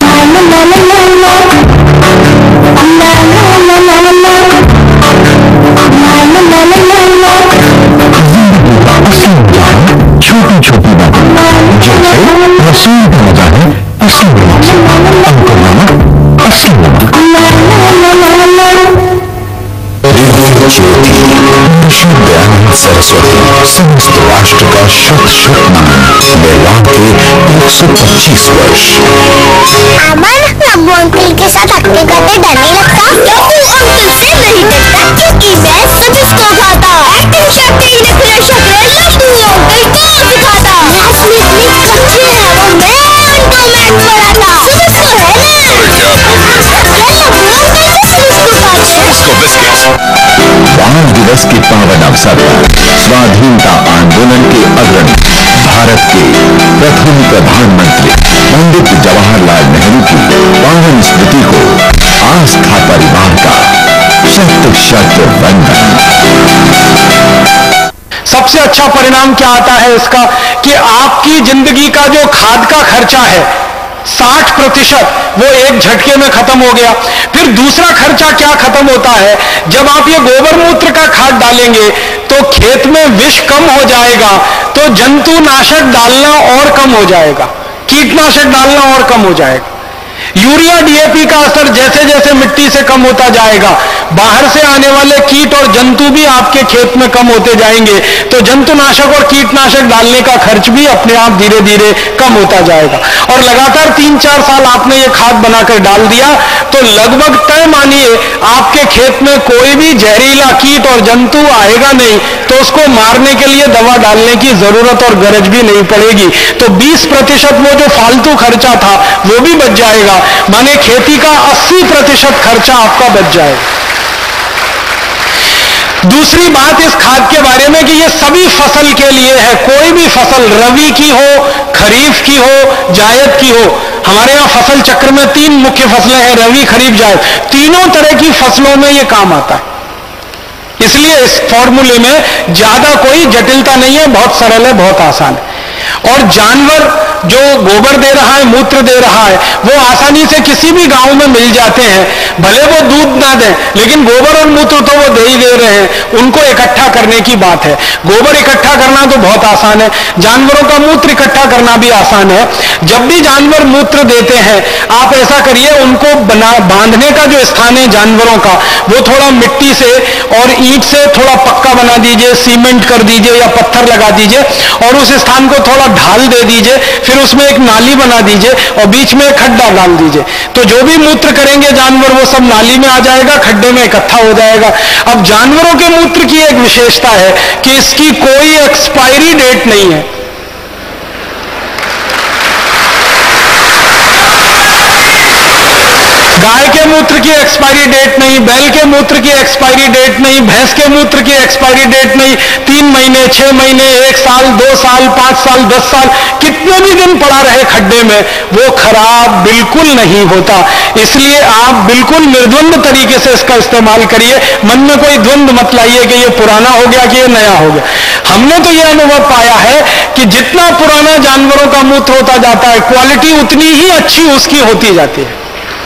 छोटी छोटी बातें जैसे रसोई का मजा है असली नमक, अंकुर नमक, असली नमक। विश्व दयानंद सरस्वती समस्त राष्ट्र का शत शत नमन। निर्वाण के एक सौ पच्चीस वर्ष। अमर नब्बू अंकल के साथ हटने करते डर नहीं लगता? नब्बू अंकल से नहीं डरता क्योंकि मैं सब इसको खाता। एक्टिंग शक्ति नखरे शक्रे नब्बू अंकल को सिखाता। क्लास में इतने कच्चे हैं वो, मैं उनको मैथ पढ़ाता। सब इसको है ना? नब्बू अंकल से इसको खाते। बाल दिवस के पावन अवसर पर स्वाधीनता आंदोलन के अग्रणी भारत के प्रथम प्रधानमंत्री पंडित जवाहरलाल नेहरू की पावन स्मृति को आस्था परिवार का शत शत वंदन। सबसे अच्छा परिणाम क्या आता है इसका कि आपकी जिंदगी का जो खाद का खर्चा है साठ प्रतिशत वो एक झटके में खत्म हो गया। फिर दूसरा खर्चा क्या खत्म होता है, जब आप ये गोबर मूत्र का खाद डालेंगे तो खेत में विष कम हो जाएगा, तो जंतुनाशक डालना और कम हो जाएगा, कीटनाशक डालना और कम हो जाएगा। यूरिया डी ए पी का असर जैसे जैसे मिट्टी से कम होता जाएगा, बाहर से आने वाले कीट और जंतु भी आपके खेत में कम होते जाएंगे, तो जंतुनाशक और कीटनाशक डालने का खर्च भी अपने आप धीरे धीरे कम होता जाएगा। और लगातार तीन चार साल आपने ये खाद बनाकर डाल दिया तो लगभग तय मानिए आपके खेत में कोई भी जहरीला कीट और जंतु आएगा नहीं, तो उसको मारने के लिए दवा डालने की जरूरत और गरज भी नहीं पड़ेगी। तो बीस प्रतिशत वो जो फालतू खर्चा था वो भी बच जाएगा, माने खेती का अस्सी प्रतिशत खर्चा आपका बच जाएगा। दूसरी बात इस खाद के बारे में कि ये सभी फसल के लिए है, कोई भी फसल रबी की हो, खरीफ की हो, जायद की हो। हमारे यहां फसल चक्र में तीन मुख्य फसलें हैं, रबी, खरीफ, जायद। तीनों तरह की फसलों में ये काम आता है, इसलिए इस फॉर्मूले में ज्यादा कोई जटिलता नहीं है, बहुत सरल है, बहुत आसान है। और जानवर जो गोबर दे रहा है, मूत्र दे रहा है, वो आसानी से किसी भी गांव में मिल जाते हैं, भले वो दूध ना दें, लेकिन गोबर और मूत्र तो वो दे ही दे रहे हैं। उनको इकट्ठा करने की बात है। गोबर इकट्ठा करना तो बहुत आसान है, जानवरों का मूत्र इकट्ठा करना भी आसान है। जब भी जानवर मूत्र देते हैं, आप ऐसा करिए, उनको बना बांधने का जो स्थान है जानवरों का, वो थोड़ा मिट्टी से और ईंट से थोड़ा पक्का बना दीजिए, सीमेंट कर दीजिए या पत्थर लगा दीजिए, और उस स्थान को थोड़ा ढाल दे दीजिए, फिर उसमें एक नाली बना दीजिए और बीच में खड्डा डाल दीजिए। तो जो भी मूत्र करेंगे जानवर वो सब नाली में आ जाएगा, खड्डे में इकट्ठा हो जाएगा। अब जानवरों के मूत्र की एक विशेषता है कि इसकी कोई एक्सपायरी डेट नहीं है। गाय के मूत्र की एक्सपायरी डेट नहीं, बैल के मूत्र की एक्सपायरी डेट नहीं, भैंस के मूत्र की एक्सपायरी डेट नहीं। तीन महीने, छह महीने, एक साल, दो साल, पांच साल, दस साल, कितने भी दिन पड़ा रहे खड्डे में, वो खराब बिल्कुल नहीं होता। इसलिए आप बिल्कुल निर्द्वंद तरीके से इसका इस्तेमाल करिए। मन में कोई द्वंद मत लाइए कि ये पुराना हो गया कि ये नया हो गया। हमने तो ये अनुभव पाया है कि जितना पुराना जानवरों का मूत्र होता जाता है, क्वालिटी उतनी ही अच्छी उसकी होती जाती है।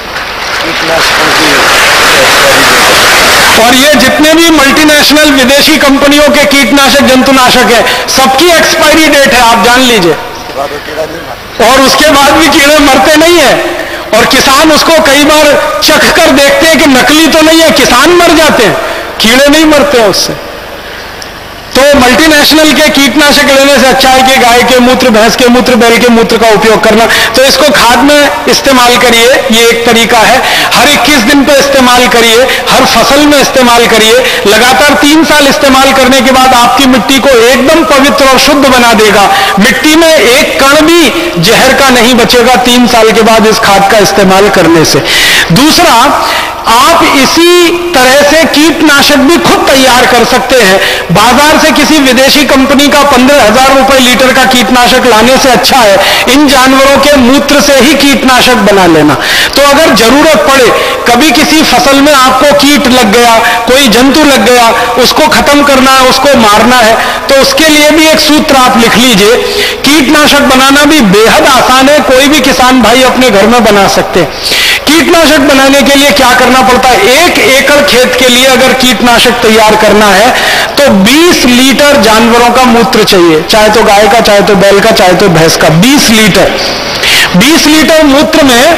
और ये जितने भी मल्टीनेशनल विदेशी कंपनियों के कीटनाशक, जंतुनाशक है, सबकी एक्सपायरी डेट है, आप जान लीजिए। और उसके बाद भी कीड़े मरते नहीं है, और किसान उसको कई बार चख कर देखते हैं कि नकली तो नहीं है, किसान मर जाते हैं, कीड़े नहीं मरते हैं उससे। तो मल्टीनेशनल के कीटनाशक लेने से अच्छा है कि गाय के मूत्र, भैंस के मूत्र, बैल के मूत्र का उपयोग करना। तो इसको खाद में इस्तेमाल करिए, ये एक तरीका है। हर इक्कीस दिन पे इस्तेमाल करिए, हर फसल में इस्तेमाल करिए। लगातार तीन साल इस्तेमाल करने के बाद आपकी मिट्टी को एकदम पवित्र और शुद्ध बना देगा। मिट्टी में एक कण भी जहर का नहीं बचेगा तीन साल के बाद इस खाद का इस्तेमाल करने से। दूसरा, आप इसी तरह से कीटनाशक भी खुद तैयार कर सकते हैं। बाजार से किसी विदेशी कंपनी का पंद्रह हजार रुपए लीटर का कीटनाशक लाने से अच्छा है इन जानवरों के मूत्र से ही कीटनाशक बना लेना। तो अगर जरूरत पड़े, कभी किसी फसल में आपको कीट लग गया, कोई जंतु लग गया, उसको खत्म करना है, उसको मारना है, तो उसके लिए भी एक सूत्र आप लिख लीजिए। कीटनाशक बनाना भी बेहद आसान है, कोई भी किसान भाई अपने घर में बना सकते हैं। कीटनाशक बनाने के लिए क्या करना पड़ता है? एक एकड़ खेत के लिए अगर कीटनाशक तैयार करना है तो बीस लीटर जानवरों का मूत्र चाहिए, चाहे तो गाय का, चाहे तो बैल का, चाहे तो भैंस का। बीस लीटर बीस लीटर मूत्र में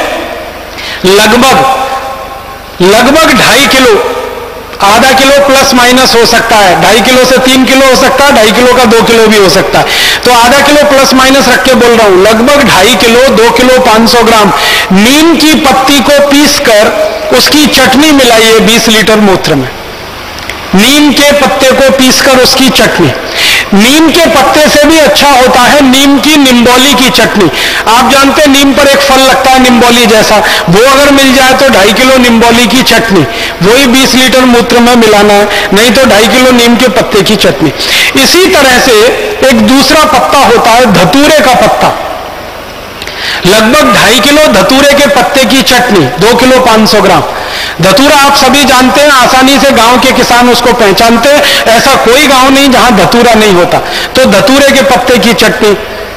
लगभग लगभग ढाई किलो, आधा किलो प्लस माइनस हो सकता है, ढाई किलो से तीन किलो हो सकता है, ढाई किलो का दो किलो भी हो सकता है, तो आधा किलो प्लस माइनस रख के बोल रहा हूं। लगभग ढाई किलो, दो किलो पांच सौ ग्राम नीम की पत्ती को पीसकर उसकी चटनी मिलाइए बीस लीटर मूत्र में। नीम के पत्ते को पीसकर उसकी चटनी, नीम के पत्ते से भी अच्छा होता है नीम की निम्बोली की चटनी। आप जानते हैं नीम पर एक फल लगता है निम्बोली जैसा, वो अगर मिल जाए तो ढाई किलो निम्बोली की चटनी वही बीस लीटर मूत्र में मिलाना है, नहीं तो ढाई किलो नीम के पत्ते की चटनी। इसी तरह से एक दूसरा पत्ता होता है धतूरे का पत्ता, लगभग ढाई किलो धतूरे के पत्ते की चटनी, दो किलो पांच सौ ग्राम। धतूरा आप सभी जानते हैं, आसानी से गांव के किसान उसको पहचानते हैं, ऐसा कोई गांव नहीं जहां धतूरा नहीं होता। तो धतूरे के पत्ते की चटनी।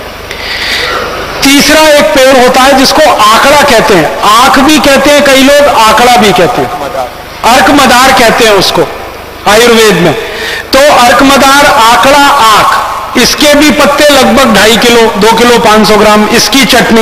तीसरा एक पेड़ होता है जिसको आकड़ा कहते हैं, आंख भी कहते हैं कई लोग, आकड़ा भी कहते हैं, अर्कमदार कहते हैं उसको आयुर्वेद में। तो अर्कमदार, आकड़ा, आंख, इसके भी पत्ते लगभग ढाई किलो, दो किलो पांच सौ ग्राम, इसकी चटनी।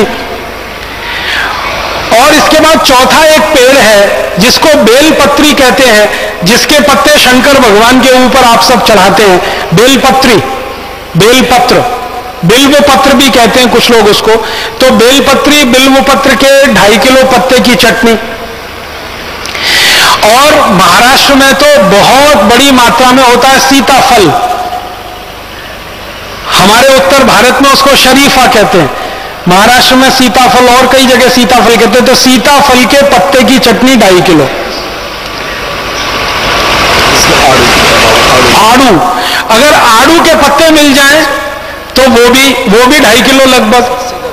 और इसके बाद चौथा एक पेड़ है जिसको बेलपत्री कहते हैं, जिसके पत्ते शंकर भगवान के ऊपर आप सब चढ़ाते हैं, बेलपत्री, बेलपत्र, बिल्व पत्र भी कहते हैं कुछ लोग उसको। तो बेलपत्री, बिल्व पत्र के ढाई किलो पत्ते की चटनी। और महाराष्ट्र में तो बहुत बड़ी मात्रा में होता है सीताफल, हमारे उत्तर भारत में उसको शरीफा कहते हैं, महाराष्ट्र में सीताफल और कई जगह सीताफल कहते हैं। तो सीताफल के पत्ते की चटनी ढाई किलो। आड़ू, अगर आड़ू के पत्ते मिल जाएं तो वो भी वो भी ढाई किलो लगभग।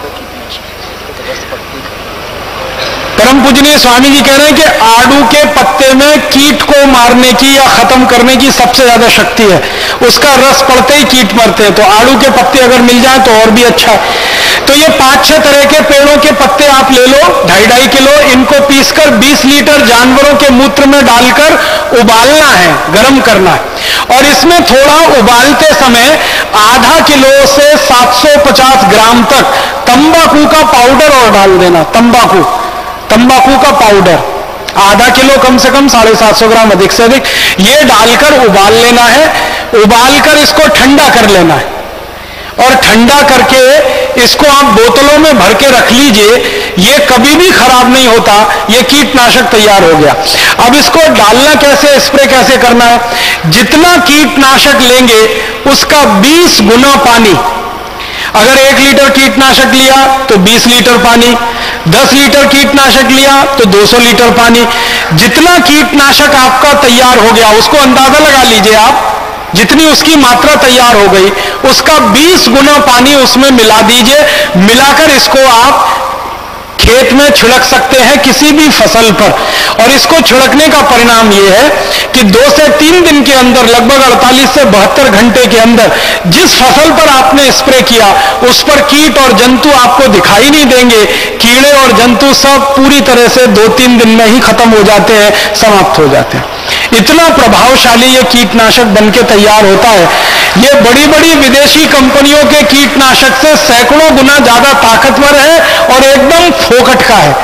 परम पूजनीय स्वामी जी कह रहे हैं कि आड़ू के पत्ते में कीट को मारने की या खत्म करने की सबसे ज्यादा शक्ति है, उसका रस पड़ते ही कीट मरते हैं। तो आड़ू के पत्ते अगर मिल जाए तो और भी अच्छा है। तो ये पांच छह तरह के पेड़ों के पत्ते आप ले लो, ढाई ढाई किलो, इनको पीसकर बीस लीटर जानवरों के मूत्र में डालकर उबालना है, गर्म करना है। और इसमें थोड़ा उबालते समय आधा किलो से सात सौ पचास ग्राम तक तंबाकू का पाउडर और डाल देना। तंबाकू तंबाकू का पाउडर आधा किलो, कम से कम साढ़े सात सौ ग्राम, अधिक से अधिक, ये डालकर उबाल लेना है। उबालकर इसको ठंडा कर लेना है और ठंडा करके इसको आप बोतलों में भर के रख लीजिए। ये कभी भी खराब नहीं होता, ये कीटनाशक तैयार हो गया। अब इसको डालना कैसे, स्प्रे कैसे करना है? जितना कीटनाशक लेंगे उसका बीस गुना पानी। अगर एक लीटर कीटनाशक लिया तो बीस लीटर पानी, दस लीटर कीटनाशक लिया तो दो सौ लीटर पानी। जितना कीटनाशक आपका तैयार हो गया उसको अंदाजा लगा लीजिए आप, जितनी उसकी मात्रा तैयार हो गई उसका बीस गुना पानी उसमें मिला दीजिए। मिलाकर इसको आप खेत में छिड़क सकते हैं किसी भी फसल पर। और इसको छिड़कने का परिणाम यह है कि दो से तीन दिन के अंदर, लगभग अड़तालीस से बहत्तर घंटे के अंदर, जिस फसल पर आपने स्प्रे किया उस पर कीट और जंतु आपको दिखाई नहीं देंगे। कीड़े और जंतु सब पूरी तरह से दो तीन दिन में ही खत्म हो जाते हैं, समाप्त हो जाते हैं। इतना प्रभावशाली ये कीटनाशक बनके तैयार होता है। ये बड़ी बड़ी विदेशी कंपनियों के कीटनाशक से सैकड़ों गुना ज्यादा ताकतवर है और एकदम फोकट का है,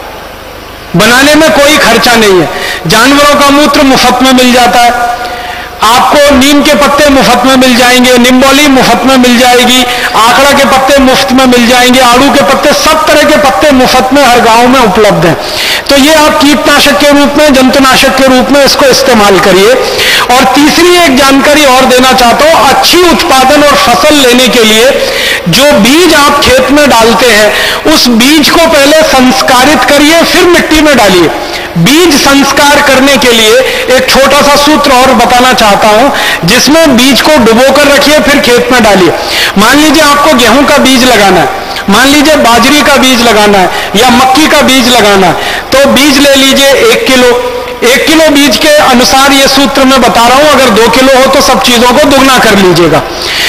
बनाने में कोई खर्चा नहीं है। जानवरों का मूत्र मुफ्त में मिल जाता है, आपको नीम के पत्ते मुफ्त में मिल जाएंगे, निम्बोली मुफ्त में मिल जाएगी, आंकड़ा के पत्ते मुफ्त में मिल जाएंगे, आड़ू के पत्ते, सब तरह के पत्ते मुफ्त में हर गांव में उपलब्ध हैं। तो ये आप कीटनाशक के रूप में, जंतुनाशक के रूप में इसको इस्तेमाल करिए। और तीसरी एक जानकारी और देना चाहता हूं, अच्छी उत्पादन और फसल लेने के लिए जो बीज आप खेत में डालते हैं उस बीज को पहले संस्कारित करिए, फिर मिट्टी में डालिए। बीज संस्कार करने के लिए एक छोटा सा सूत्र और बताना चाहता हूं, जिसमें बीज को डुबोकर रखिए फिर खेत में डालिए। मान लीजिए आपको गेहूं का बीज लगाना है, मान लीजिए बाजरी का बीज लगाना है या मक्की का बीज लगाना है, तो बीज ले लीजिए एक किलो। एक किलो बीज के अनुसार ये सूत्र मैं बता रहा हूं, अगर दो किलो हो तो सब चीजों को दुगना कर लीजिएगा।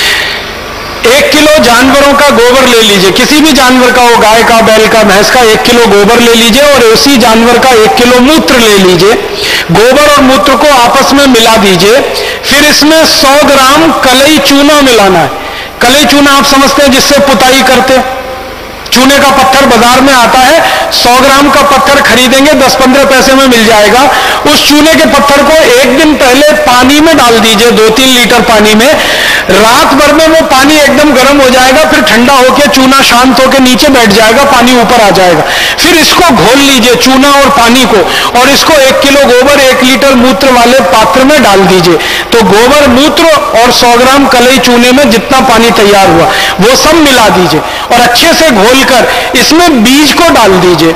एक किलो जानवरों का गोबर ले लीजिए, किसी भी जानवर का हो, गाय का, बैल का, भैंस का, एक किलो गोबर ले लीजिए और उसी जानवर का एक किलो मूत्र ले लीजिए। गोबर और मूत्र को आपस में मिला दीजिए, फिर इसमें सौ ग्राम कलई चूना मिलाना है। कलई चूना आप समझते हैं जिससे पुताई करते हैं, चूने का पत्थर बाजार में आता है, सौ ग्राम का पत्थर खरीदेंगे दस पंद्रह पैसे में मिल जाएगा। उस चूने के पत्थर को एक दिन पहले पानी में डाल दीजिए, दो तीन लीटर पानी में। रात भर में वो पानी एकदम गर्म हो जाएगा, फिर ठंडा होकर चूना शांत होकर नीचे बैठ जाएगा, पानी ऊपर आ जाएगा। फिर इसको घोल लीजिए चूना और पानी को, और इसको एक किलो गोबर एक लीटर मूत्र वाले पात्र में डाल दीजिए। तो गोबर, मूत्र और सौ ग्राम कलई चूने में जितना पानी तैयार हुआ वो सब मिला दीजिए और अच्छे से घोल कर इसमें बीज को डाल दीजिए।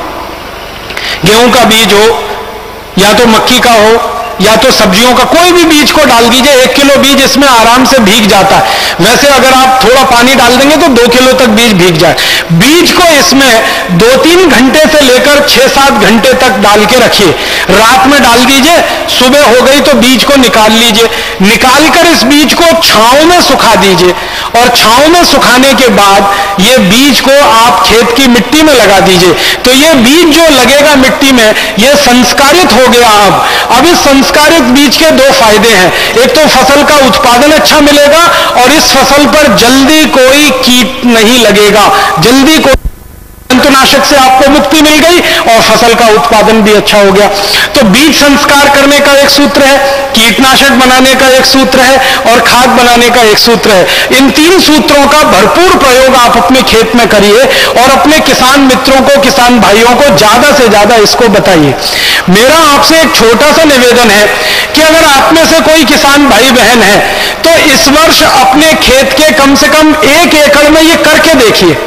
गेहूं का बीज हो या तो मक्की का हो या तो सब्जियों का, कोई भी बीज को डाल दीजिए। एक किलो बीज इसमें आराम से भीग जाता है। वैसे अगर आप थोड़ा पानी डाल देंगे तो दो किलो तक बीज भीग जाए। बीज को इसमें दो तीन घंटे से लेकर छह सात घंटे तक डाल के रखिए। रात में डाल दीजिए, सुबह हो गई तो बीज को निकाल लीजिए। निकालकर इस बीज को छांव में सुखा दीजिए और छांव में सुखाने के बाद ये बीज को आप खेत की मिट्टी में लगा दीजिए। तो ये बीज जो लगेगा मिट्टी में, ये संस्कारित हो गया। अब अब इस संस्कारित बीज के दो फायदे हैं, एक तो फसल का उत्पादन अच्छा मिलेगा और इस फसल पर जल्दी कोई कीट नहीं लगेगा, जल्दी कोई जंतुनाशक से आपको मुक्ति मिल गई और फसल का उत्पादन भी अच्छा हो गया। तो बीज संस्कार करने का एक सूत्र है, कीटनाशक बनाने का एक सूत्र है और खाद बनाने का एक सूत्र है। इन तीन सूत्रों का भरपूर प्रयोग आप अपने खेत में करिए और अपने किसान मित्रों को, किसान भाइयों को ज्यादा से ज्यादा इसको बताइए। मेरा आपसे एक छोटा सा निवेदन है कि अगर आप में से कोई किसान भाई बहन है तो इस वर्ष अपने खेत के कम से कम एक एकड़ में ये करके देखिए,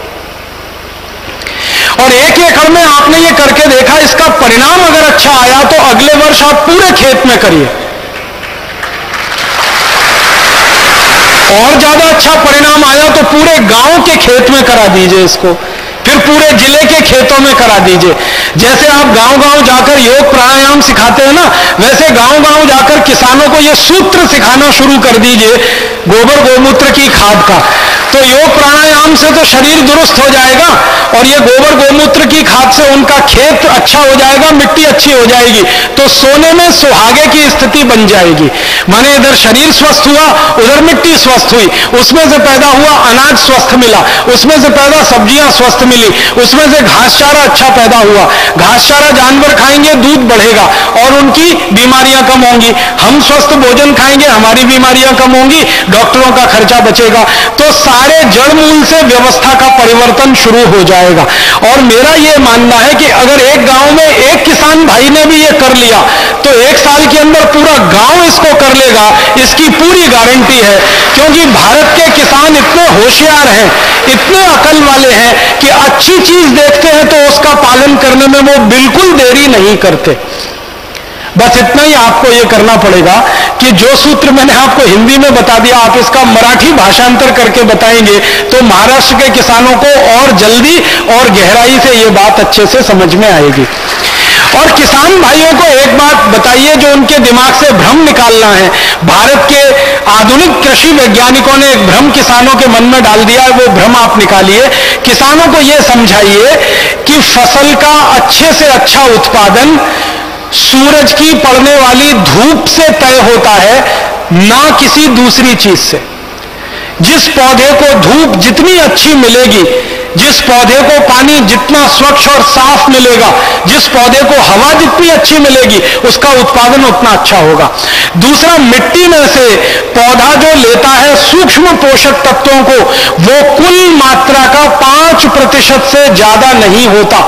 और एक एकड़ में आपने ये करके देखा, इसका परिणाम अगर अच्छा आया तो अगले वर्ष आप पूरे खेत में करिए। और ज्यादा अच्छा परिणाम आया तो पूरे गांव के खेत में करा दीजिए इसको, फिर पूरे जिले के खेतों में करा दीजिए। जैसे आप गांव-गांव जाकर योग प्राणायाम सिखाते हैं ना, वैसे गांव-गांव जाकर किसानों को ये सूत्र सिखाना शुरू कर दीजिए गोबर गोमूत्र की खाद का। तो योग प्राणायाम से तो शरीर दुरुस्त हो जाएगा और ये गोबर गोमूत्र की खाद से उनका खेत अच्छा हो जाएगा, मिट्टी अच्छी हो जाएगी, तो सोने में सुहागे की स्थिति बन जाएगी। माने इधर शरीर स्वस्थ हुआ, उधर मिट्टी स्वस्थ हुई, उसमें से पैदा हुआ अनाज स्वस्थ मिला, उसमें से पैदा सब्जियां स्वस्थ मिली, उसमें से घास चारा अच्छा पैदा हुआ। घास चारा जानवर खाएंगे, दूध बढ़ेगा और उनकी बीमारियां कम होंगी। हम स्वस्थ भोजन खाएंगे, हमारी बीमारियां कम होंगी, डॉक्टरों का खर्चा बचेगा। तो सारे जड़ मूल से व्यवस्था का परिवर्तन शुरू हो जाएगा। और मेरा यह मानना है कि अगर एक गांव में एक किसान भाई ने भी ये कर लिया तो एक साल के अंदर पूरा गांव इसको कर लेगा, इसकी पूरी गारंटी है। क्योंकि भारत के किसान इतने होशियार हैं, इतने अकल वाले हैं कि अच्छी चीज देखते हैं तो उसका पालन करने में वो बिल्कुल देरी नहीं करते। बस इतना ही आपको ये करना पड़ेगा कि जो सूत्र मैंने आपको हिंदी में बता दिया, आप इसका मराठी भाषांतर करके बताएंगे तो महाराष्ट्र के किसानों को और जल्दी और गहराई से ये बात अच्छे से समझ में आएगी। और किसान भाइयों को एक बात बताइए जो उनके दिमाग से भ्रम निकालना है। भारत के आधुनिक कृषि वैज्ञानिकों ने एक भ्रम किसानों के मन में डाल दिया है, वो भ्रम आप निकालिए। किसानों को यह समझाइए कि फसल का अच्छे से अच्छा उत्पादन सूरज की पड़ने वाली धूप से तय होता है, ना किसी दूसरी चीज से। जिस पौधे को धूप जितनी अच्छी मिलेगी, जिस पौधे को पानी जितना स्वच्छ और साफ मिलेगा, जिस पौधे को हवा जितनी अच्छी मिलेगी, उसका उत्पादन उतना अच्छा होगा। दूसरा, मिट्टी में से पौधा जो लेता है सूक्ष्म पोषक तत्वों को, वो कुल मात्रा का पांच प्रतिशत से ज्यादा नहीं होता।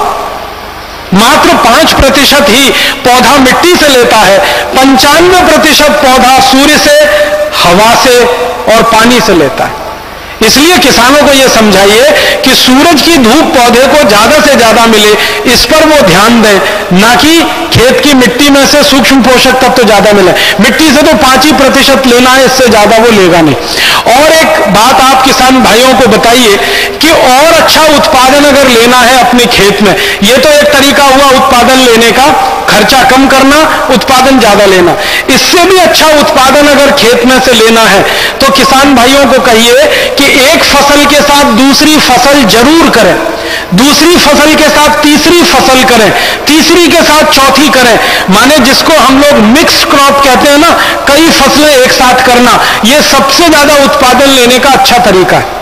मात्र पांच प्रतिशत ही पौधा मिट्टी से लेता है, पंचानवे प्रतिशत पौधा सूर्य से, हवा से और पानी से लेता है। इसलिए किसानों को यह समझाइए कि सूरज की धूप पौधे को ज्यादा से ज्यादा मिले, इस पर वो ध्यान दें, ना कि खेत की मिट्टी में से सूक्ष्म पोषक तत्व तो ज्यादा मिले। मिट्टी से तो पांच ही प्रतिशत लेना है, इससे ज्यादा वो लेगा नहीं। और एक बात आप किसान भाइयों को बताइए कि और अच्छा उत्पादन अगर लेना है अपने खेत में, यह तो एक तरीका हुआ उत्पादन लेने का, खर्चा कम करना, उत्पादन ज्यादा लेना। इससे भी अच्छा उत्पादन अगर खेत में से लेना है तो किसान भाइयों को कहिए कि एक फसल के साथ दूसरी फसल जरूर करें, दूसरी फसल के साथ तीसरी फसल करें, तीसरी के साथ चौथी करें। माने जिसको हम लोग मिक्स क्रॉप कहते हैं ना, कई फसलें एक साथ करना, यह सबसे ज्यादा उत्पादन लेने का अच्छा तरीका है।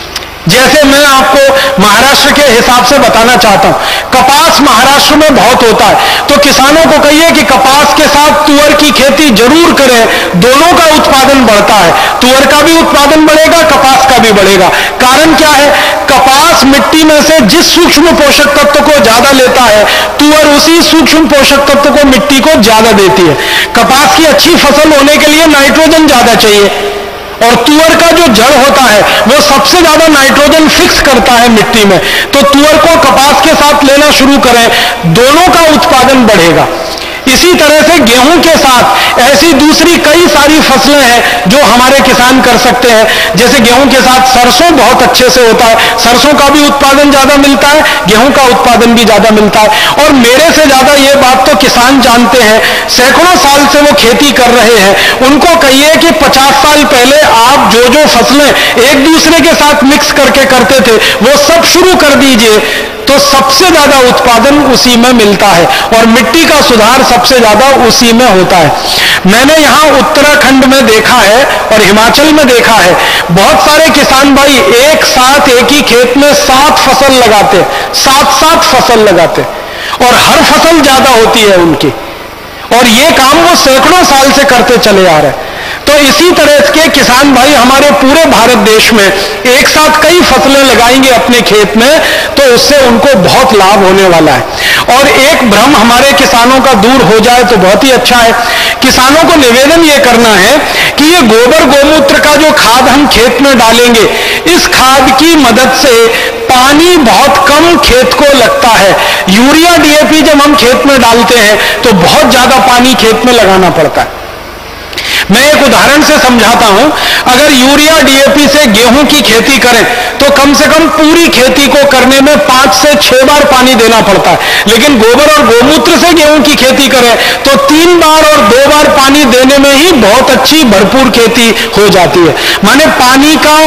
जैसे मैं आपको महाराष्ट्र के हिसाब से बताना चाहता हूं, कपास महाराष्ट्र में बहुत होता है, तो किसानों को कहिए कि कपास के साथ तुअर की खेती जरूर करें, दोनों का उत्पादन बढ़ता है, तुअर का भी उत्पादन बढ़ेगा, कपास का भी बढ़ेगा। कारण क्या है? कपास मिट्टी में से जिस सूक्ष्म पोषक तत्व को ज्यादा लेता है, तुअर उसी सूक्ष्म पोषक तत्व को मिट्टी को ज्यादा देती है। कपास की अच्छी फसल होने के लिए नाइट्रोजन ज्यादा चाहिए, और तुअर का जो जड़ होता है वो सबसे ज्यादा नाइट्रोजन फिक्स करता है मिट्टी में। तो तुअर को कपास के साथ लेना शुरू करें, दोनों का उत्पादन बढ़ेगा। इसी तरह से गेहूं के साथ ऐसी दूसरी कई सारी फसलें हैं जो हमारे किसान कर सकते हैं। जैसे गेहूं के साथ सरसों बहुत अच्छे से होता है, सरसों का भी उत्पादन ज्यादा मिलता है, गेहूं का उत्पादन भी ज्यादा मिलता है। और मेरे से ज्यादा ये बात तो किसान जानते हैं, सैकड़ों साल से वो खेती कर रहे हैं। उनको कहिए कि पचास साल पहले आप जो जो फसलें एक दूसरे के साथ मिक्स करके करते थे, वो सब शुरू कर दीजिए, तो सबसे ज्यादा उत्पादन उसी में मिलता है और मिट्टी का सुधार सबसे ज्यादा उसी में होता है। मैंने यहां उत्तराखंड में देखा है और हिमाचल में देखा है, बहुत सारे किसान भाई एक साथ एक ही खेत में सात फसल लगाते, सात सात फसल लगाते, और हर फसल ज्यादा होती है उनकी, और ये काम वो सैकड़ों साल से करते चले आ रहे हैं। तो इसी तरह के किसान भाई हमारे पूरे भारत देश में एक साथ कई फसलें लगाएंगे अपने खेत में, तो उससे उनको बहुत लाभ होने वाला है। और एक भ्रम हमारे किसानों का दूर हो जाए तो बहुत ही अच्छा है। किसानों को निवेदन ये करना है कि ये गोबर गोमूत्र का जो खाद हम खेत में डालेंगे, इस खाद की मदद से पानी बहुत कम खेत को लगता है। यूरिया डीएपी जब हम खेत में डालते हैं तो बहुत ज्यादा पानी खेत में लगाना पड़ता है। मैं एक उदाहरण से समझाता हूं, अगर यूरिया डीएपी से गेहूं की खेती करें तो कम से कम पूरी खेती को करने में पांच से छह बार पानी देना पड़ता है, लेकिन गोबर और गोमूत्र से गेहूं की खेती करें तो तीन बार और दो बार पानी देने में ही बहुत अच्छी भरपूर खेती हो जाती है। माने पानी का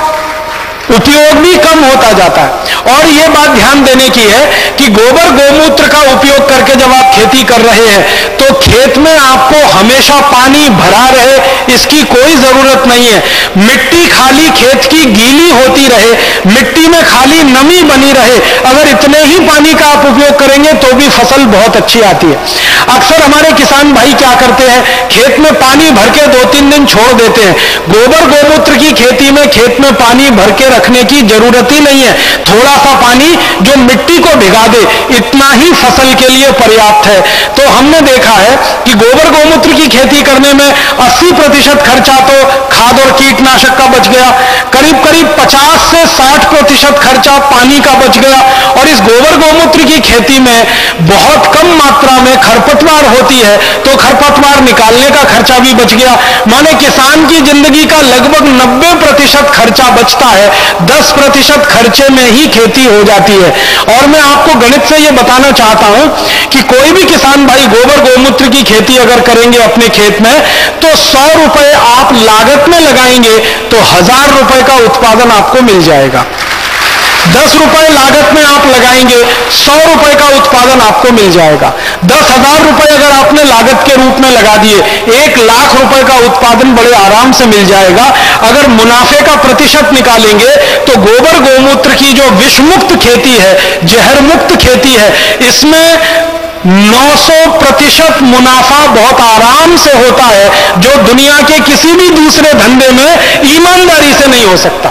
उपयोग भी कम होता जाता है। और यह बात ध्यान देने की है कि गोबर गोमूत्र का उपयोग करके जब आप खेती कर रहे हैं तो खेत में आपको हमेशा पानी भरा रहे, इसकी कोई जरूरत नहीं है। मिट्टी खाली खेत की गीली होती रहे, मिट्टी में खाली नमी बनी रहे, अगर इतने ही पानी का आप उपयोग करेंगे तो भी फसल बहुत अच्छी आती है। अक्सर हमारे किसान भाई क्या करते हैं, खेत में पानी भर के दो तीन दिन छोड़ देते हैं। गोबर गोमूत्र की खेती में खेत में पानी भर के रखने की जरूरत ही नहीं है। थोड़ा सा पानी जो मिट्टी को भिगा दे, इतना ही फसल के लिए पर्याप्त है। तो हमने देखा है कि गोबर गोमूत्र की खेती करने में अस्सी प्रतिशत खर्चा तो खाद और कीटनाशक का बच गया, करीब करीब पचास से साठ प्रतिशत खर्चा पानी का बच गया, और इस गोबर गोमूत्र की खेती में बहुत कम मात्रा में खरपतवार होती है तो खरपतवार निकालने का खर्चा भी बच गया। माने किसान की जिंदगी का लगभग नब्बे प्रतिशत खर्चा बचता है, दस प्रतिशत खर्चे में ही खेती हो जाती है। और मैं आपको गणित से यह बताना चाहता हूं कि कोई भी किसान भाई गोबर गोमूत्र की खेती अगर करेंगे अपने खेत में तो सौ रुपए आप लागत में लगाएंगे तो हजार रुपए का उत्पादन आपको मिल जाएगा। दस रुपए लागत में आप लगाएंगे, सौ रुपए का उत्पादन आपको मिल जाएगा। दस हजार रुपए अगर आपने लागत लागत के रूप में लगा दिए। एक लाख रुपए का उत्पादन बड़े आराम से मिल जाएगा। अगर मुनाफे का प्रतिशत निकालेंगे तो गोबर गोमूत्र की जो विषमुक्त खेती है, जहर मुक्त खेती है, इसमें नौ सौ प्रतिशत मुनाफा बहुत आराम से होता है, जो दुनिया के किसी भी दूसरे धंधे में ईमानदारी से नहीं हो सकता।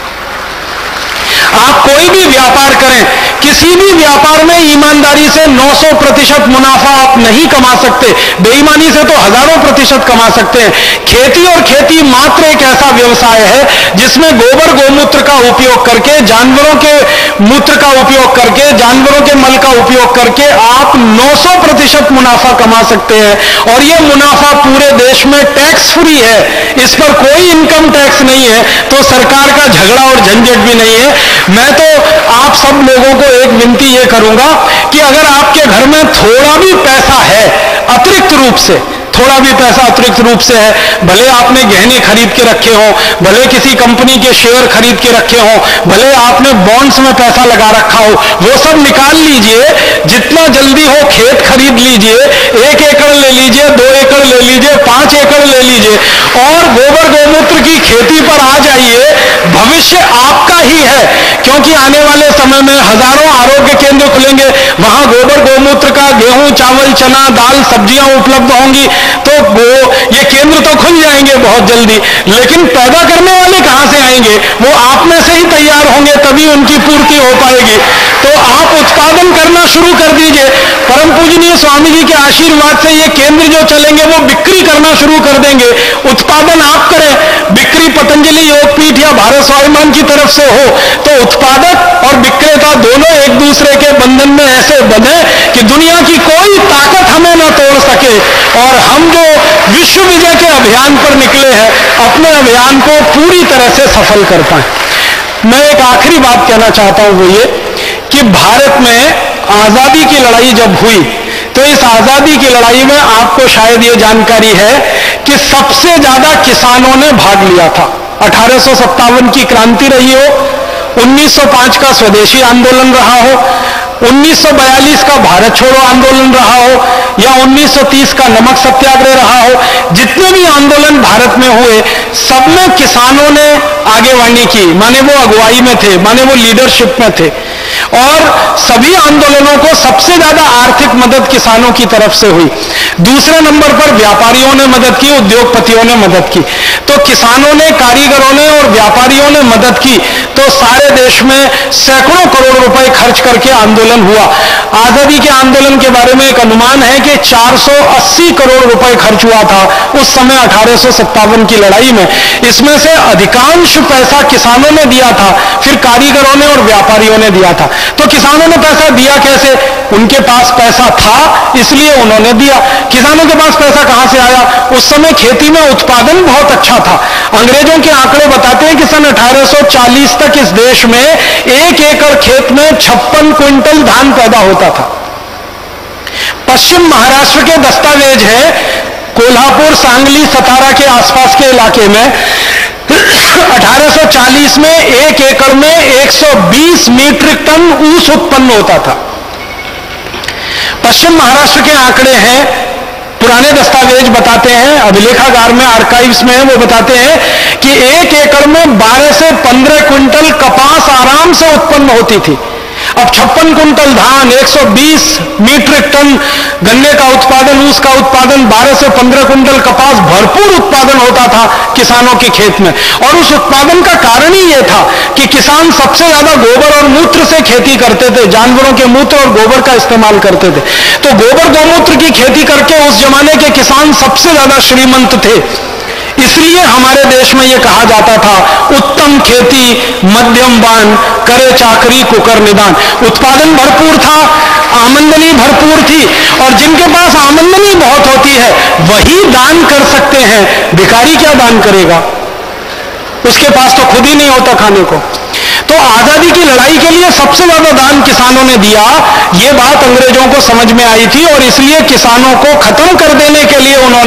आप कोई भी व्यापार करें, किसी भी व्यापार में ईमानदारी से नौ सौ प्रतिशत मुनाफा आप नहीं कमा सकते, बेईमानी से तो हजारों प्रतिशत कमा सकते हैं। खेती और खेती मात्र एक ऐसा व्यवसाय है जिसमें गोबर गोमूत्र का उपयोग करके, जानवरों के मूत्र का उपयोग करके, जानवरों के मल का उपयोग करके आप नौ सौ प्रतिशत मुनाफा कमा सकते हैं। और यह मुनाफा पूरे देश में टैक्स फ्री है, इस पर कोई इनकम टैक्स नहीं है, तो सरकार का झगड़ा और झंझट भी नहीं है। मैं तो आप सब लोगों को एक विनती ये करूंगा कि अगर आपके घर में थोड़ा भी पैसा है, अतिरिक्त रूप से थोड़ा भी पैसा अतिरिक्त रूप से है, भले आपने गहने खरीद के रखे हो, भले किसी कंपनी के शेयर खरीद के रखे हो, भले आपने बॉन्ड्स में पैसा लगा रखा हो, वो सब निकाल लीजिए। जितना जल्दी हो खेत खरीद लीजिए, एक एकड़ ले लीजिए, दो एकड़ ले लीजिए, पांच एकड़ ले लीजिए और गोबर गोमूत्र की खेती पर आ जाइए। भविष्य आपका ही है, क्योंकि आने वाले समय में हजारों आरोग्य केंद्र खुलेंगे, वहां गोबर गोमूत्र का गेहूं, चावल, चना, दाल, सब्जियां उपलब्ध होंगी, तो वो ये केंद्र तो खुल जाएंगे बहुत जल्दी, लेकिन पैदा करने वाले कहां से आएंगे? वो आप में से ही तैयार होंगे, तभी उनकी पूर्ति हो पाएगी। तो आप उत्पादन करना शुरू कर दीजिए। परम पूजनीय स्वामी जी के आशीर्वाद से ये केंद्र जो चलेंगे वो बिक्री करना शुरू कर देंगे। उत्पादन आप करें, बिक्री पतंजलि योगपीठ या भारत स्वाभिमान की तरफ से हो, तो उत्पादक और विक्रेता दोनों एक दूसरे के बंधन में ऐसे बंधे कि दुनिया की कोई ताकत हमें न तोड़ सके। और हम जो विश्व विजय के अभियान पर निकले हैं, अपने अभियान को पूरी तरह से सफल कर पाए। मैं एक आखिरी बात कहना चाहता हूं, वो ये कि भारत में आजादी की लड़ाई जब हुई, तो इस आजादी की लड़ाई में आपको शायद ये जानकारी है कि सबसे ज्यादा किसानों ने भाग लिया था। अठारह सौ सत्तावन की क्रांति रही हो, उन्नीस सौ पाँच का स्वदेशी आंदोलन रहा हो, उन्नीस सौ बयालीस का भारत छोड़ो आंदोलन रहा हो, या उन्नीस सौ तीस का नमक सत्याग्रह रहा हो, जितने भी आंदोलन भारत में हुए, सब में किसानों ने आगेवानी की, माने वो अगुवाई में थे, माने वो लीडरशिप में थे। और सभी आंदोलनों को सबसे ज्यादा आर्थिक मदद किसानों की तरफ से हुई। दूसरे नंबर पर व्यापारियों ने मदद की, उद्योगपतियों ने मदद की। तो किसानों ने, कारीगरों ने और व्यापारियों ने मदद की, तो सारे देश में सैकड़ों करोड़ रुपए खर्च करके आंदोलन हुआ। आजादी के आंदोलन के बारे में एक अनुमान है कि चार सौ अस्सी करोड़ रुपए खर्च हुआ था उस समय अठारह सौ सत्तावन की लड़ाई में। इसमें से अधिकांश पैसा किसानों ने दिया था, फिर कारीगरों ने और व्यापारियों ने दिया था। तो किसानों ने पैसा दिया कैसे? उनके पास पैसा था इसलिए उन्होंने दिया। किसानों के पास पैसा कहां से आया? उस समय खेती में उत्पादन बहुत अच्छा था। अंग्रेजों के आंकड़े बताते हैं कि सन अठारह सौ चालीस तक इस देश में एक एकड़ खेत में छप्पन क्विंटल धान पैदा होता था। पश्चिम महाराष्ट्र के दस्तावेज है, कोल्हापुर, सांगली, सतारा के आसपास के इलाके में अठारह सौ चालीस में एक एकड़ में एक सौ बीस मीट्रिक टन ऊस उत्पन्न होता था। पश्चिम महाराष्ट्र के आंकड़े हैं, पुराने दस्तावेज बताते हैं, अभिलेखागार में, आर्काइव्स में है, वो बताते हैं कि एक एकड़ में बारह से पंद्रह क्विंटल कपास आराम से उत्पन्न होती थी। अब छप्पन कुंटल धान, एक सौ बीस मीट्रिक टन गन्ने का उत्पादन, ऊस का उत्पादन, बारह से पंद्रह कुंटल कपास, भरपूर उत्पादन होता था किसानों के खेत में। और उस उत्पादन का कारण ही यह था कि किसान सबसे ज्यादा गोबर और मूत्र से खेती करते थे, जानवरों के मूत्र और गोबर का इस्तेमाल करते थे। तो गोबर गौमूत्र की खेती करके उस जमाने के किसान सबसे ज्यादा श्रीमंत थे। इसलिए हमारे देश में यह कहा जाता था, उत्तम खेती मध्यम बान, करे चाकरी कुकर निदान। उत्पादन भरपूर था, आमदनी भरपूर थी, और जिनके पास आमदनी बहुत होती है वही दान कर सकते हैं। भिखारी क्या दान करेगा? उसके पास तो खुद ही नहीं होता खाने को। तो आजादी की लड़ाई के लिए सबसे ज्यादा दान किसानों ने दिया। ये बात अंग्रेजों को समझ में आई थी और इसलिए किसानों को खत्म कर देने के लिए उन्होंने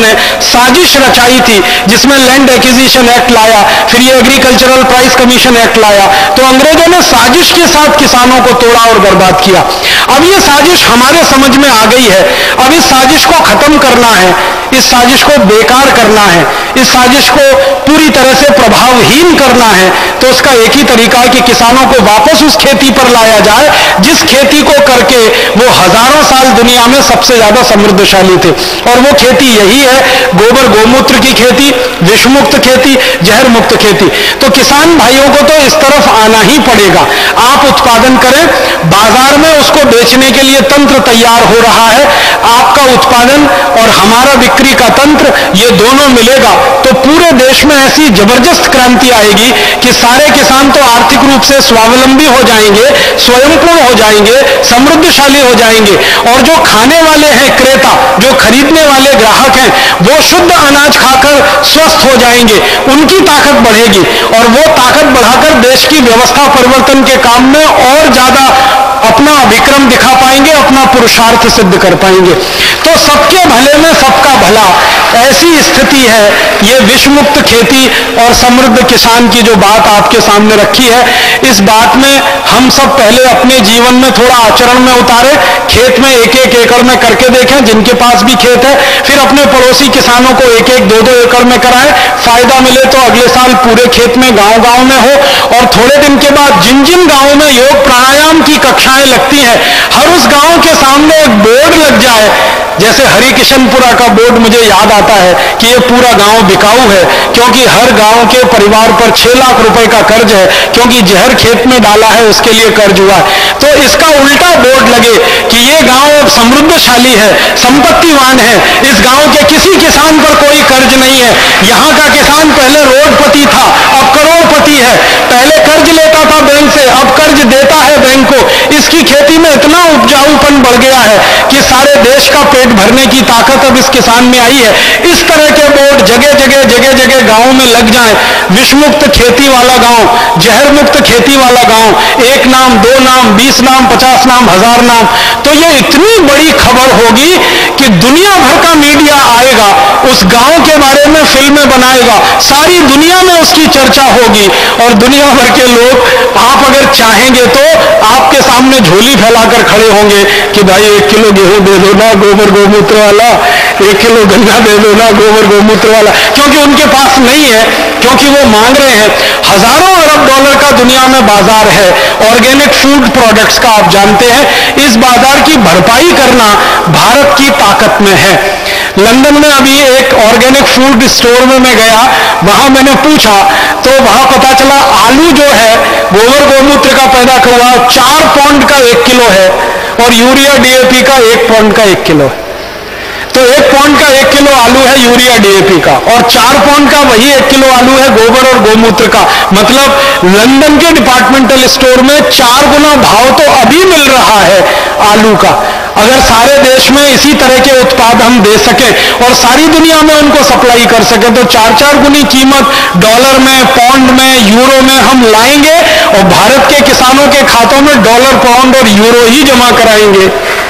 ने साजिश रचाई थी, जिसमें लैंड एक्विजिशन एक्ट लाया, फिर ये एग्रीकल्चरल प्राइस कमीशन एक्ट लाया, तो अंग्रेजों ने साजिश के साथ किसानों को तोड़ा और बर्बाद किया। अब ये साजिश हमारे समझ में आ गई है। अब इस साजिश को खत्म करना है, इस साजिश को बेकार करना है, इस साजिश को पूरी तरह से प्रभावहीन करना है, तो उसका एक ही तरीका है कि किसानों को वापस उस खेती पर लाया जाए जिस खेती को करके वो हजारों साल दुनिया में सबसे ज्यादा समृद्धशाली थे। और वो खेती यही है, गोबर गोमूत्र की खेती, विषमुक्त खेती, जहर मुक्त खेती। तो किसान भाइयों को तो इस तरफ आना ही पड़ेगा। आप उत्पादन करें, बाजार में उसको बेचने के लिए तंत्र तैयार हो रहा है। आपका उत्पादन और हमारा बिक्री का तंत्र, ये दोनों मिलेगा तो पूरे देश में ऐसी जबरदस्त क्रांति आएगी कि सारे किसान तो आर्थिक रूप से स्वावलंबी हो जाएंगे, स्वयंपूर्ण हो जाएंगे, समृद्धशाली हो जाएंगे। और जो खाने वाले हैं क्रेता, जो खरीदने वाले ग्राहक हैं, वो शुद्ध अनाज खाकर स्वस्थ हो जाएंगे, उनकी ताकत बढ़ेगी और वो ताकत बढ़ाकर देश की व्यवस्था परिवर्तन के काम में और ज्यादा अपना विक्रम दिखा पाएंगे, अपना पुरुषार्थ सिद्ध कर पाएंगे। तो सबके भले में सबका भला, ऐसी स्थिति है। ये विषमुक्त खेती और समृद्ध किसान की जो बात आपके सामने रखी है, इस बात में हम सब पहले अपने जीवन में थोड़ा आचरण में उतारे, खेत में एक एक एकड़ में करके देखें जिनके पास भी खेत है, फिर अपने पड़ोसी किसानों को एक एक दो दो एकड़ में कराएं, फायदा मिले तो अगले साल पूरे खेत में गांव गांव में हो। और थोड़े दिन के बाद जिन जिन गांवों में योग प्राणायाम की कक्षाएं लगती हैं, हर उस गांव के सामने एक बोर्ड लग जाए, जैसे हरिकिशनपुरा का बोर्ड मुझे याद आता है कि ये पूरा गांव बिकाऊ है, क्योंकि हर गांव के परिवार पर छह लाख रुपए का कर्ज है, क्योंकि जहर खेत में डाला है उसके लिए कर्ज हुआ है। तो इसका उल्टा बोर्ड लगे कि ये गांव अब समृद्धशाली है, संपत्तिवान है, इस गांव के किसी किसान पर कोई कर्ज नहीं है, यहाँ का किसान पहले रोडपति था अब करोड़पति है, पहले कर्ज लेता था बैंक से अब कर्ज देता है बैंक को, इसकी खेती में इतना उपजाऊपन बढ़ गया है कि सारे देश का पेट भरने की ताकत अब इस किसान में आई है। इस तरह के बोर्ड जगह जगह जगह जगह गांव में लग जाएं, विषमुक्त खेती वाला गांव, जहर मुक्त खेती वाला गांव, एक नाम, दो नाम, बीस नाम, पचास नाम, हजार नाम, तो ये इतनी बड़ी खबर होगी कि दुनिया भर का मीडिया आएगा, उस गांव के बारे में फिल्में बनाएगा, सारी दुनिया में उसकी चर्चा होगी और दुनिया भर के लोग, आप अगर चाहेंगे तो आपके सामने झोली फैलाकर खड़े होंगे कि भाई एक किलो गेहूं दे दो ना गोबर गोमूत्र वाला, एक किलो गन्ना दे दो ना गोबर गोमूत्र वाला, क्योंकि उनके पास नहीं है, क्योंकि वो मांग रहे हैं। हजारों अरब डॉलर का दुनिया में बाजार है ऑर्गेनिक फूड प्रोडक्ट्स का, आप जानते हैं। इस बाजार की भरपाई करना भारत की ताकत में है। लंदन में अभी एक ऑर्गेनिक फूड स्टोर में मैं गया, वहां मैंने पूछा तो वहां पता चला आलू जो है गोबर गोमूत्र का पैदा हुआ चार पौंड का एक किलो है और यूरिया डीएपी का एक पौंड का एक किलो है। तो एक पौंड का एक किलो आलू है यूरिया डीएपी का और चार पौंड का वही एक किलो आलू है गोबर और गोमूत्र का। मतलब लंदन के डिपार्टमेंटल स्टोर में चार गुना भाव तो अभी मिल रहा है आलू का। अगर सारे देश में इसी तरह के उत्पाद हम दे सकें और सारी दुनिया में उनको सप्लाई कर सकें तो चार चार गुनी कीमत डॉलर में, पौंड में, यूरो में हम लाएंगे और भारत के किसानों के खातों में डॉलर, पौंड और यूरो ही जमा कराएंगे।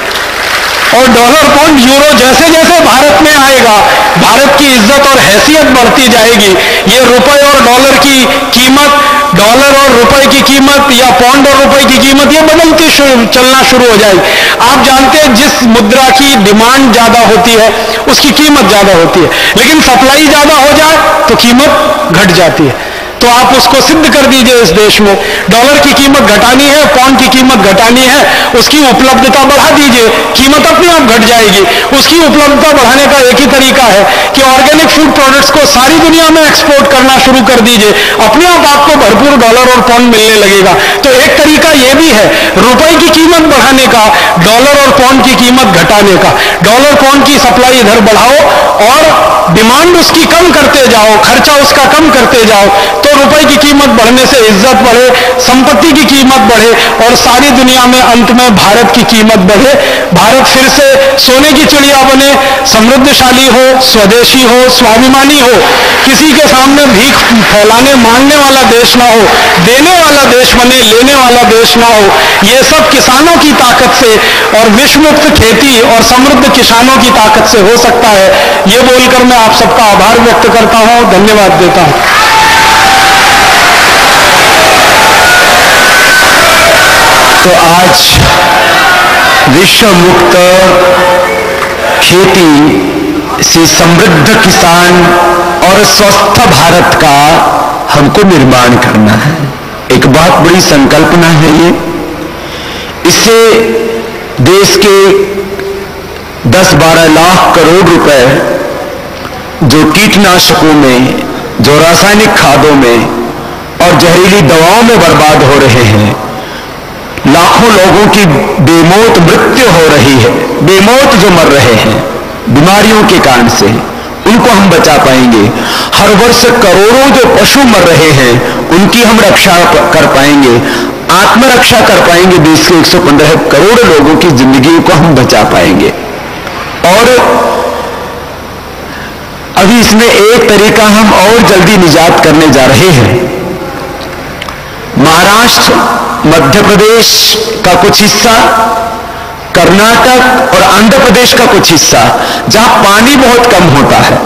और डॉलर, पौंड, यूरो जैसे जैसे भारत में आएगा, भारत की इज्जत और हैसियत बढ़ती जाएगी। ये रुपए और डॉलर की कीमत, डॉलर और रुपए की कीमत या पौंड और रुपए की कीमत ये बदलती चलना शुरू हो जाएगी। आप जानते हैं जिस मुद्रा की डिमांड ज्यादा होती है उसकी कीमत ज्यादा होती है, लेकिन सप्लाई ज्यादा हो जाए तो कीमत घट जाती है। तो आप उसको सिद्ध कर दीजिए इस देश में, डॉलर की कीमत घटानी है, पौंड की कीमत घटानी है, उसकी उपलब्धता बढ़ा दीजिए, कीमत अपने आप घट जाएगी। उसकी उपलब्धता बढ़ाने का एक ही तरीका है कि ऑर्गेनिक फूड प्रोडक्ट्स को सारी दुनिया में एक्सपोर्ट करना शुरू कर दीजिए, अपने आप आपको भरपूर डॉलर और पौंड मिलने लगेगा। तो एक तरीका यह भी है रुपए की कीमत बढ़ाने का, डॉलर और पौंड की कीमत घटाने का। डॉलर पौंड की सप्लाई इधर बढ़ाओ और डिमांड उसकी कम करते जाओ, खर्चा उसका कम करते जाओ, तो रुपए की कीमत बढ़ने से इज्जत बढ़े, संपत्ति की कीमत बढ़े और सारी दुनिया में अंत में भारत की कीमत बढ़े। भारत फिर से सोने की चिड़िया बने, समृद्धशाली हो, स्वदेशी हो, स्वाभिमानी हो, किसी के सामने भीख फैलाने मांगने वाला देश ना हो, देने वाला देश बने, लेने वाला देश ना हो। ये सब किसानों की ताकत से और विश्व मुक्त खेती और समृद्ध किसानों की ताकत से हो सकता है। ये बोलकर मैं आप सबका आभार व्यक्त करता हूं, धन्यवाद देता हूं। तो आज विश्व मुक्त खेती से समृद्ध किसान और स्वस्थ भारत का हमको निर्माण करना है। एक बहुत बड़ी संकल्पना है ये। इससे देश के दस बारह लाख करोड़ रुपए जो कीटनाशकों में, जो रासायनिक खादों में और जहरीली दवाओं में बर्बाद हो रहे हैं, लाखों लोगों की बेमौत मृत्यु हो रही है, बेमौत जो मर रहे हैं बीमारियों के कारण से, उनको हम बचा पाएंगे। हर वर्ष करोड़ों जो पशु मर रहे हैं उनकी हम रक्षा कर पाएंगे, आत्मरक्षा कर पाएंगे। देश के एक सौ पंद्रह करोड़ लोगों की जिंदगी को हम बचा पाएंगे। और अभी इसमें एक तरीका हम और जल्दी निजात करने जा रहे हैं। महाराष्ट्र, मध्य प्रदेश का कुछ हिस्सा, कर्नाटक और आंध्र प्रदेश का कुछ हिस्सा, जहां पानी बहुत कम होता है,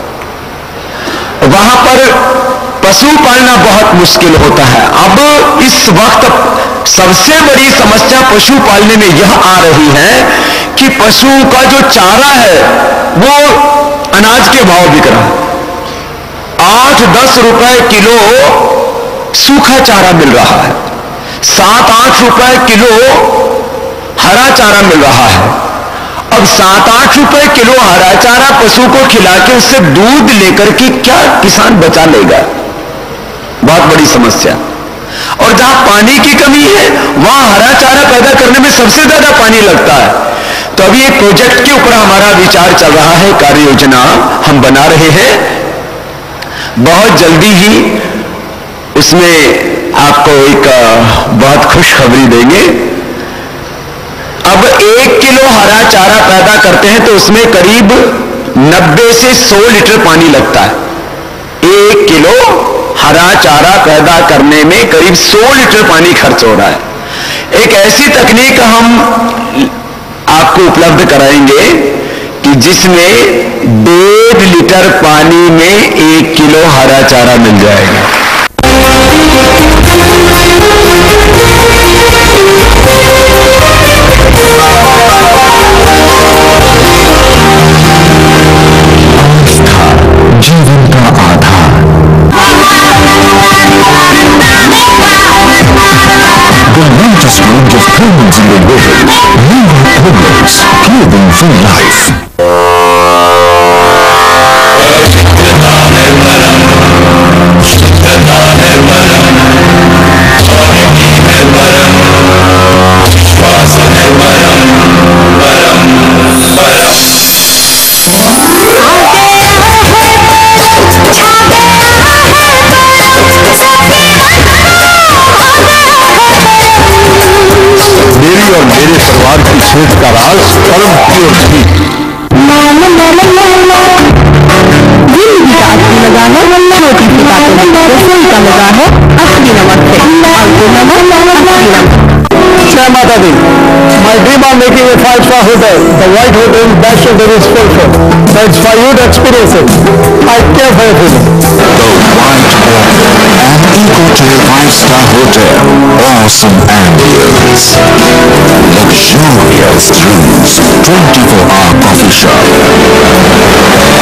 वहां पर पशु पालना बहुत मुश्किल होता है। अब इस वक्त सबसे बड़ी समस्या पशु पालने में यह आ रही है कि पशु का जो चारा है वो अनाज के भाव बिक रहा है। आठ दस रुपए किलो सूखा चारा मिल रहा है, सात आठ रुपए किलो हरा चारा मिल रहा है। अब सात आठ रुपए किलो हरा चारा पशु को खिला के उससे दूध लेकर के क्या किसान बचा लेगा? बहुत बड़ी समस्या। और जहां पानी की कमी है वहां हरा चारा पैदा करने में सबसे ज्यादा पानी लगता है। तो अभी एक प्रोजेक्ट के ऊपर हमारा विचार चल रहा है, कार्य योजना हम बना रहे हैं। बहुत जल्दी ही उसमें आपको एक बहुत खुशखबरी देंगे। अब एक किलो हरा चारा पैदा करते हैं तो उसमें करीब नब्बे से सौ लीटर पानी लगता है। एक किलो हरा चारा पैदा करने में करीब सौ लीटर पानी खर्च हो रहा है। एक ऐसी तकनीक हम आपको उपलब्ध कराएंगे कि जिसमें डेढ़ लीटर पानी में एक किलो हरा चारा मिल जाएगा। जीवन का आधार। The largest range of problems in the world, legal problems, clothing for life. मेरी और मेरे परिवार की सोच का राज परम प्योर थी। जिंदगी का असली मजा है छोटी सी बातों में, रसोई का मजा है असली नमक से। जय माता दी। My dream of making a five-star hotel, the White Hotel in Bachelor is fulfilled. So it's for you to experience it. I care for everything. The White Hotel, an eco-tail five-star hotel, awesome ambience, luxurious rooms, twenty-four hour coffee shop.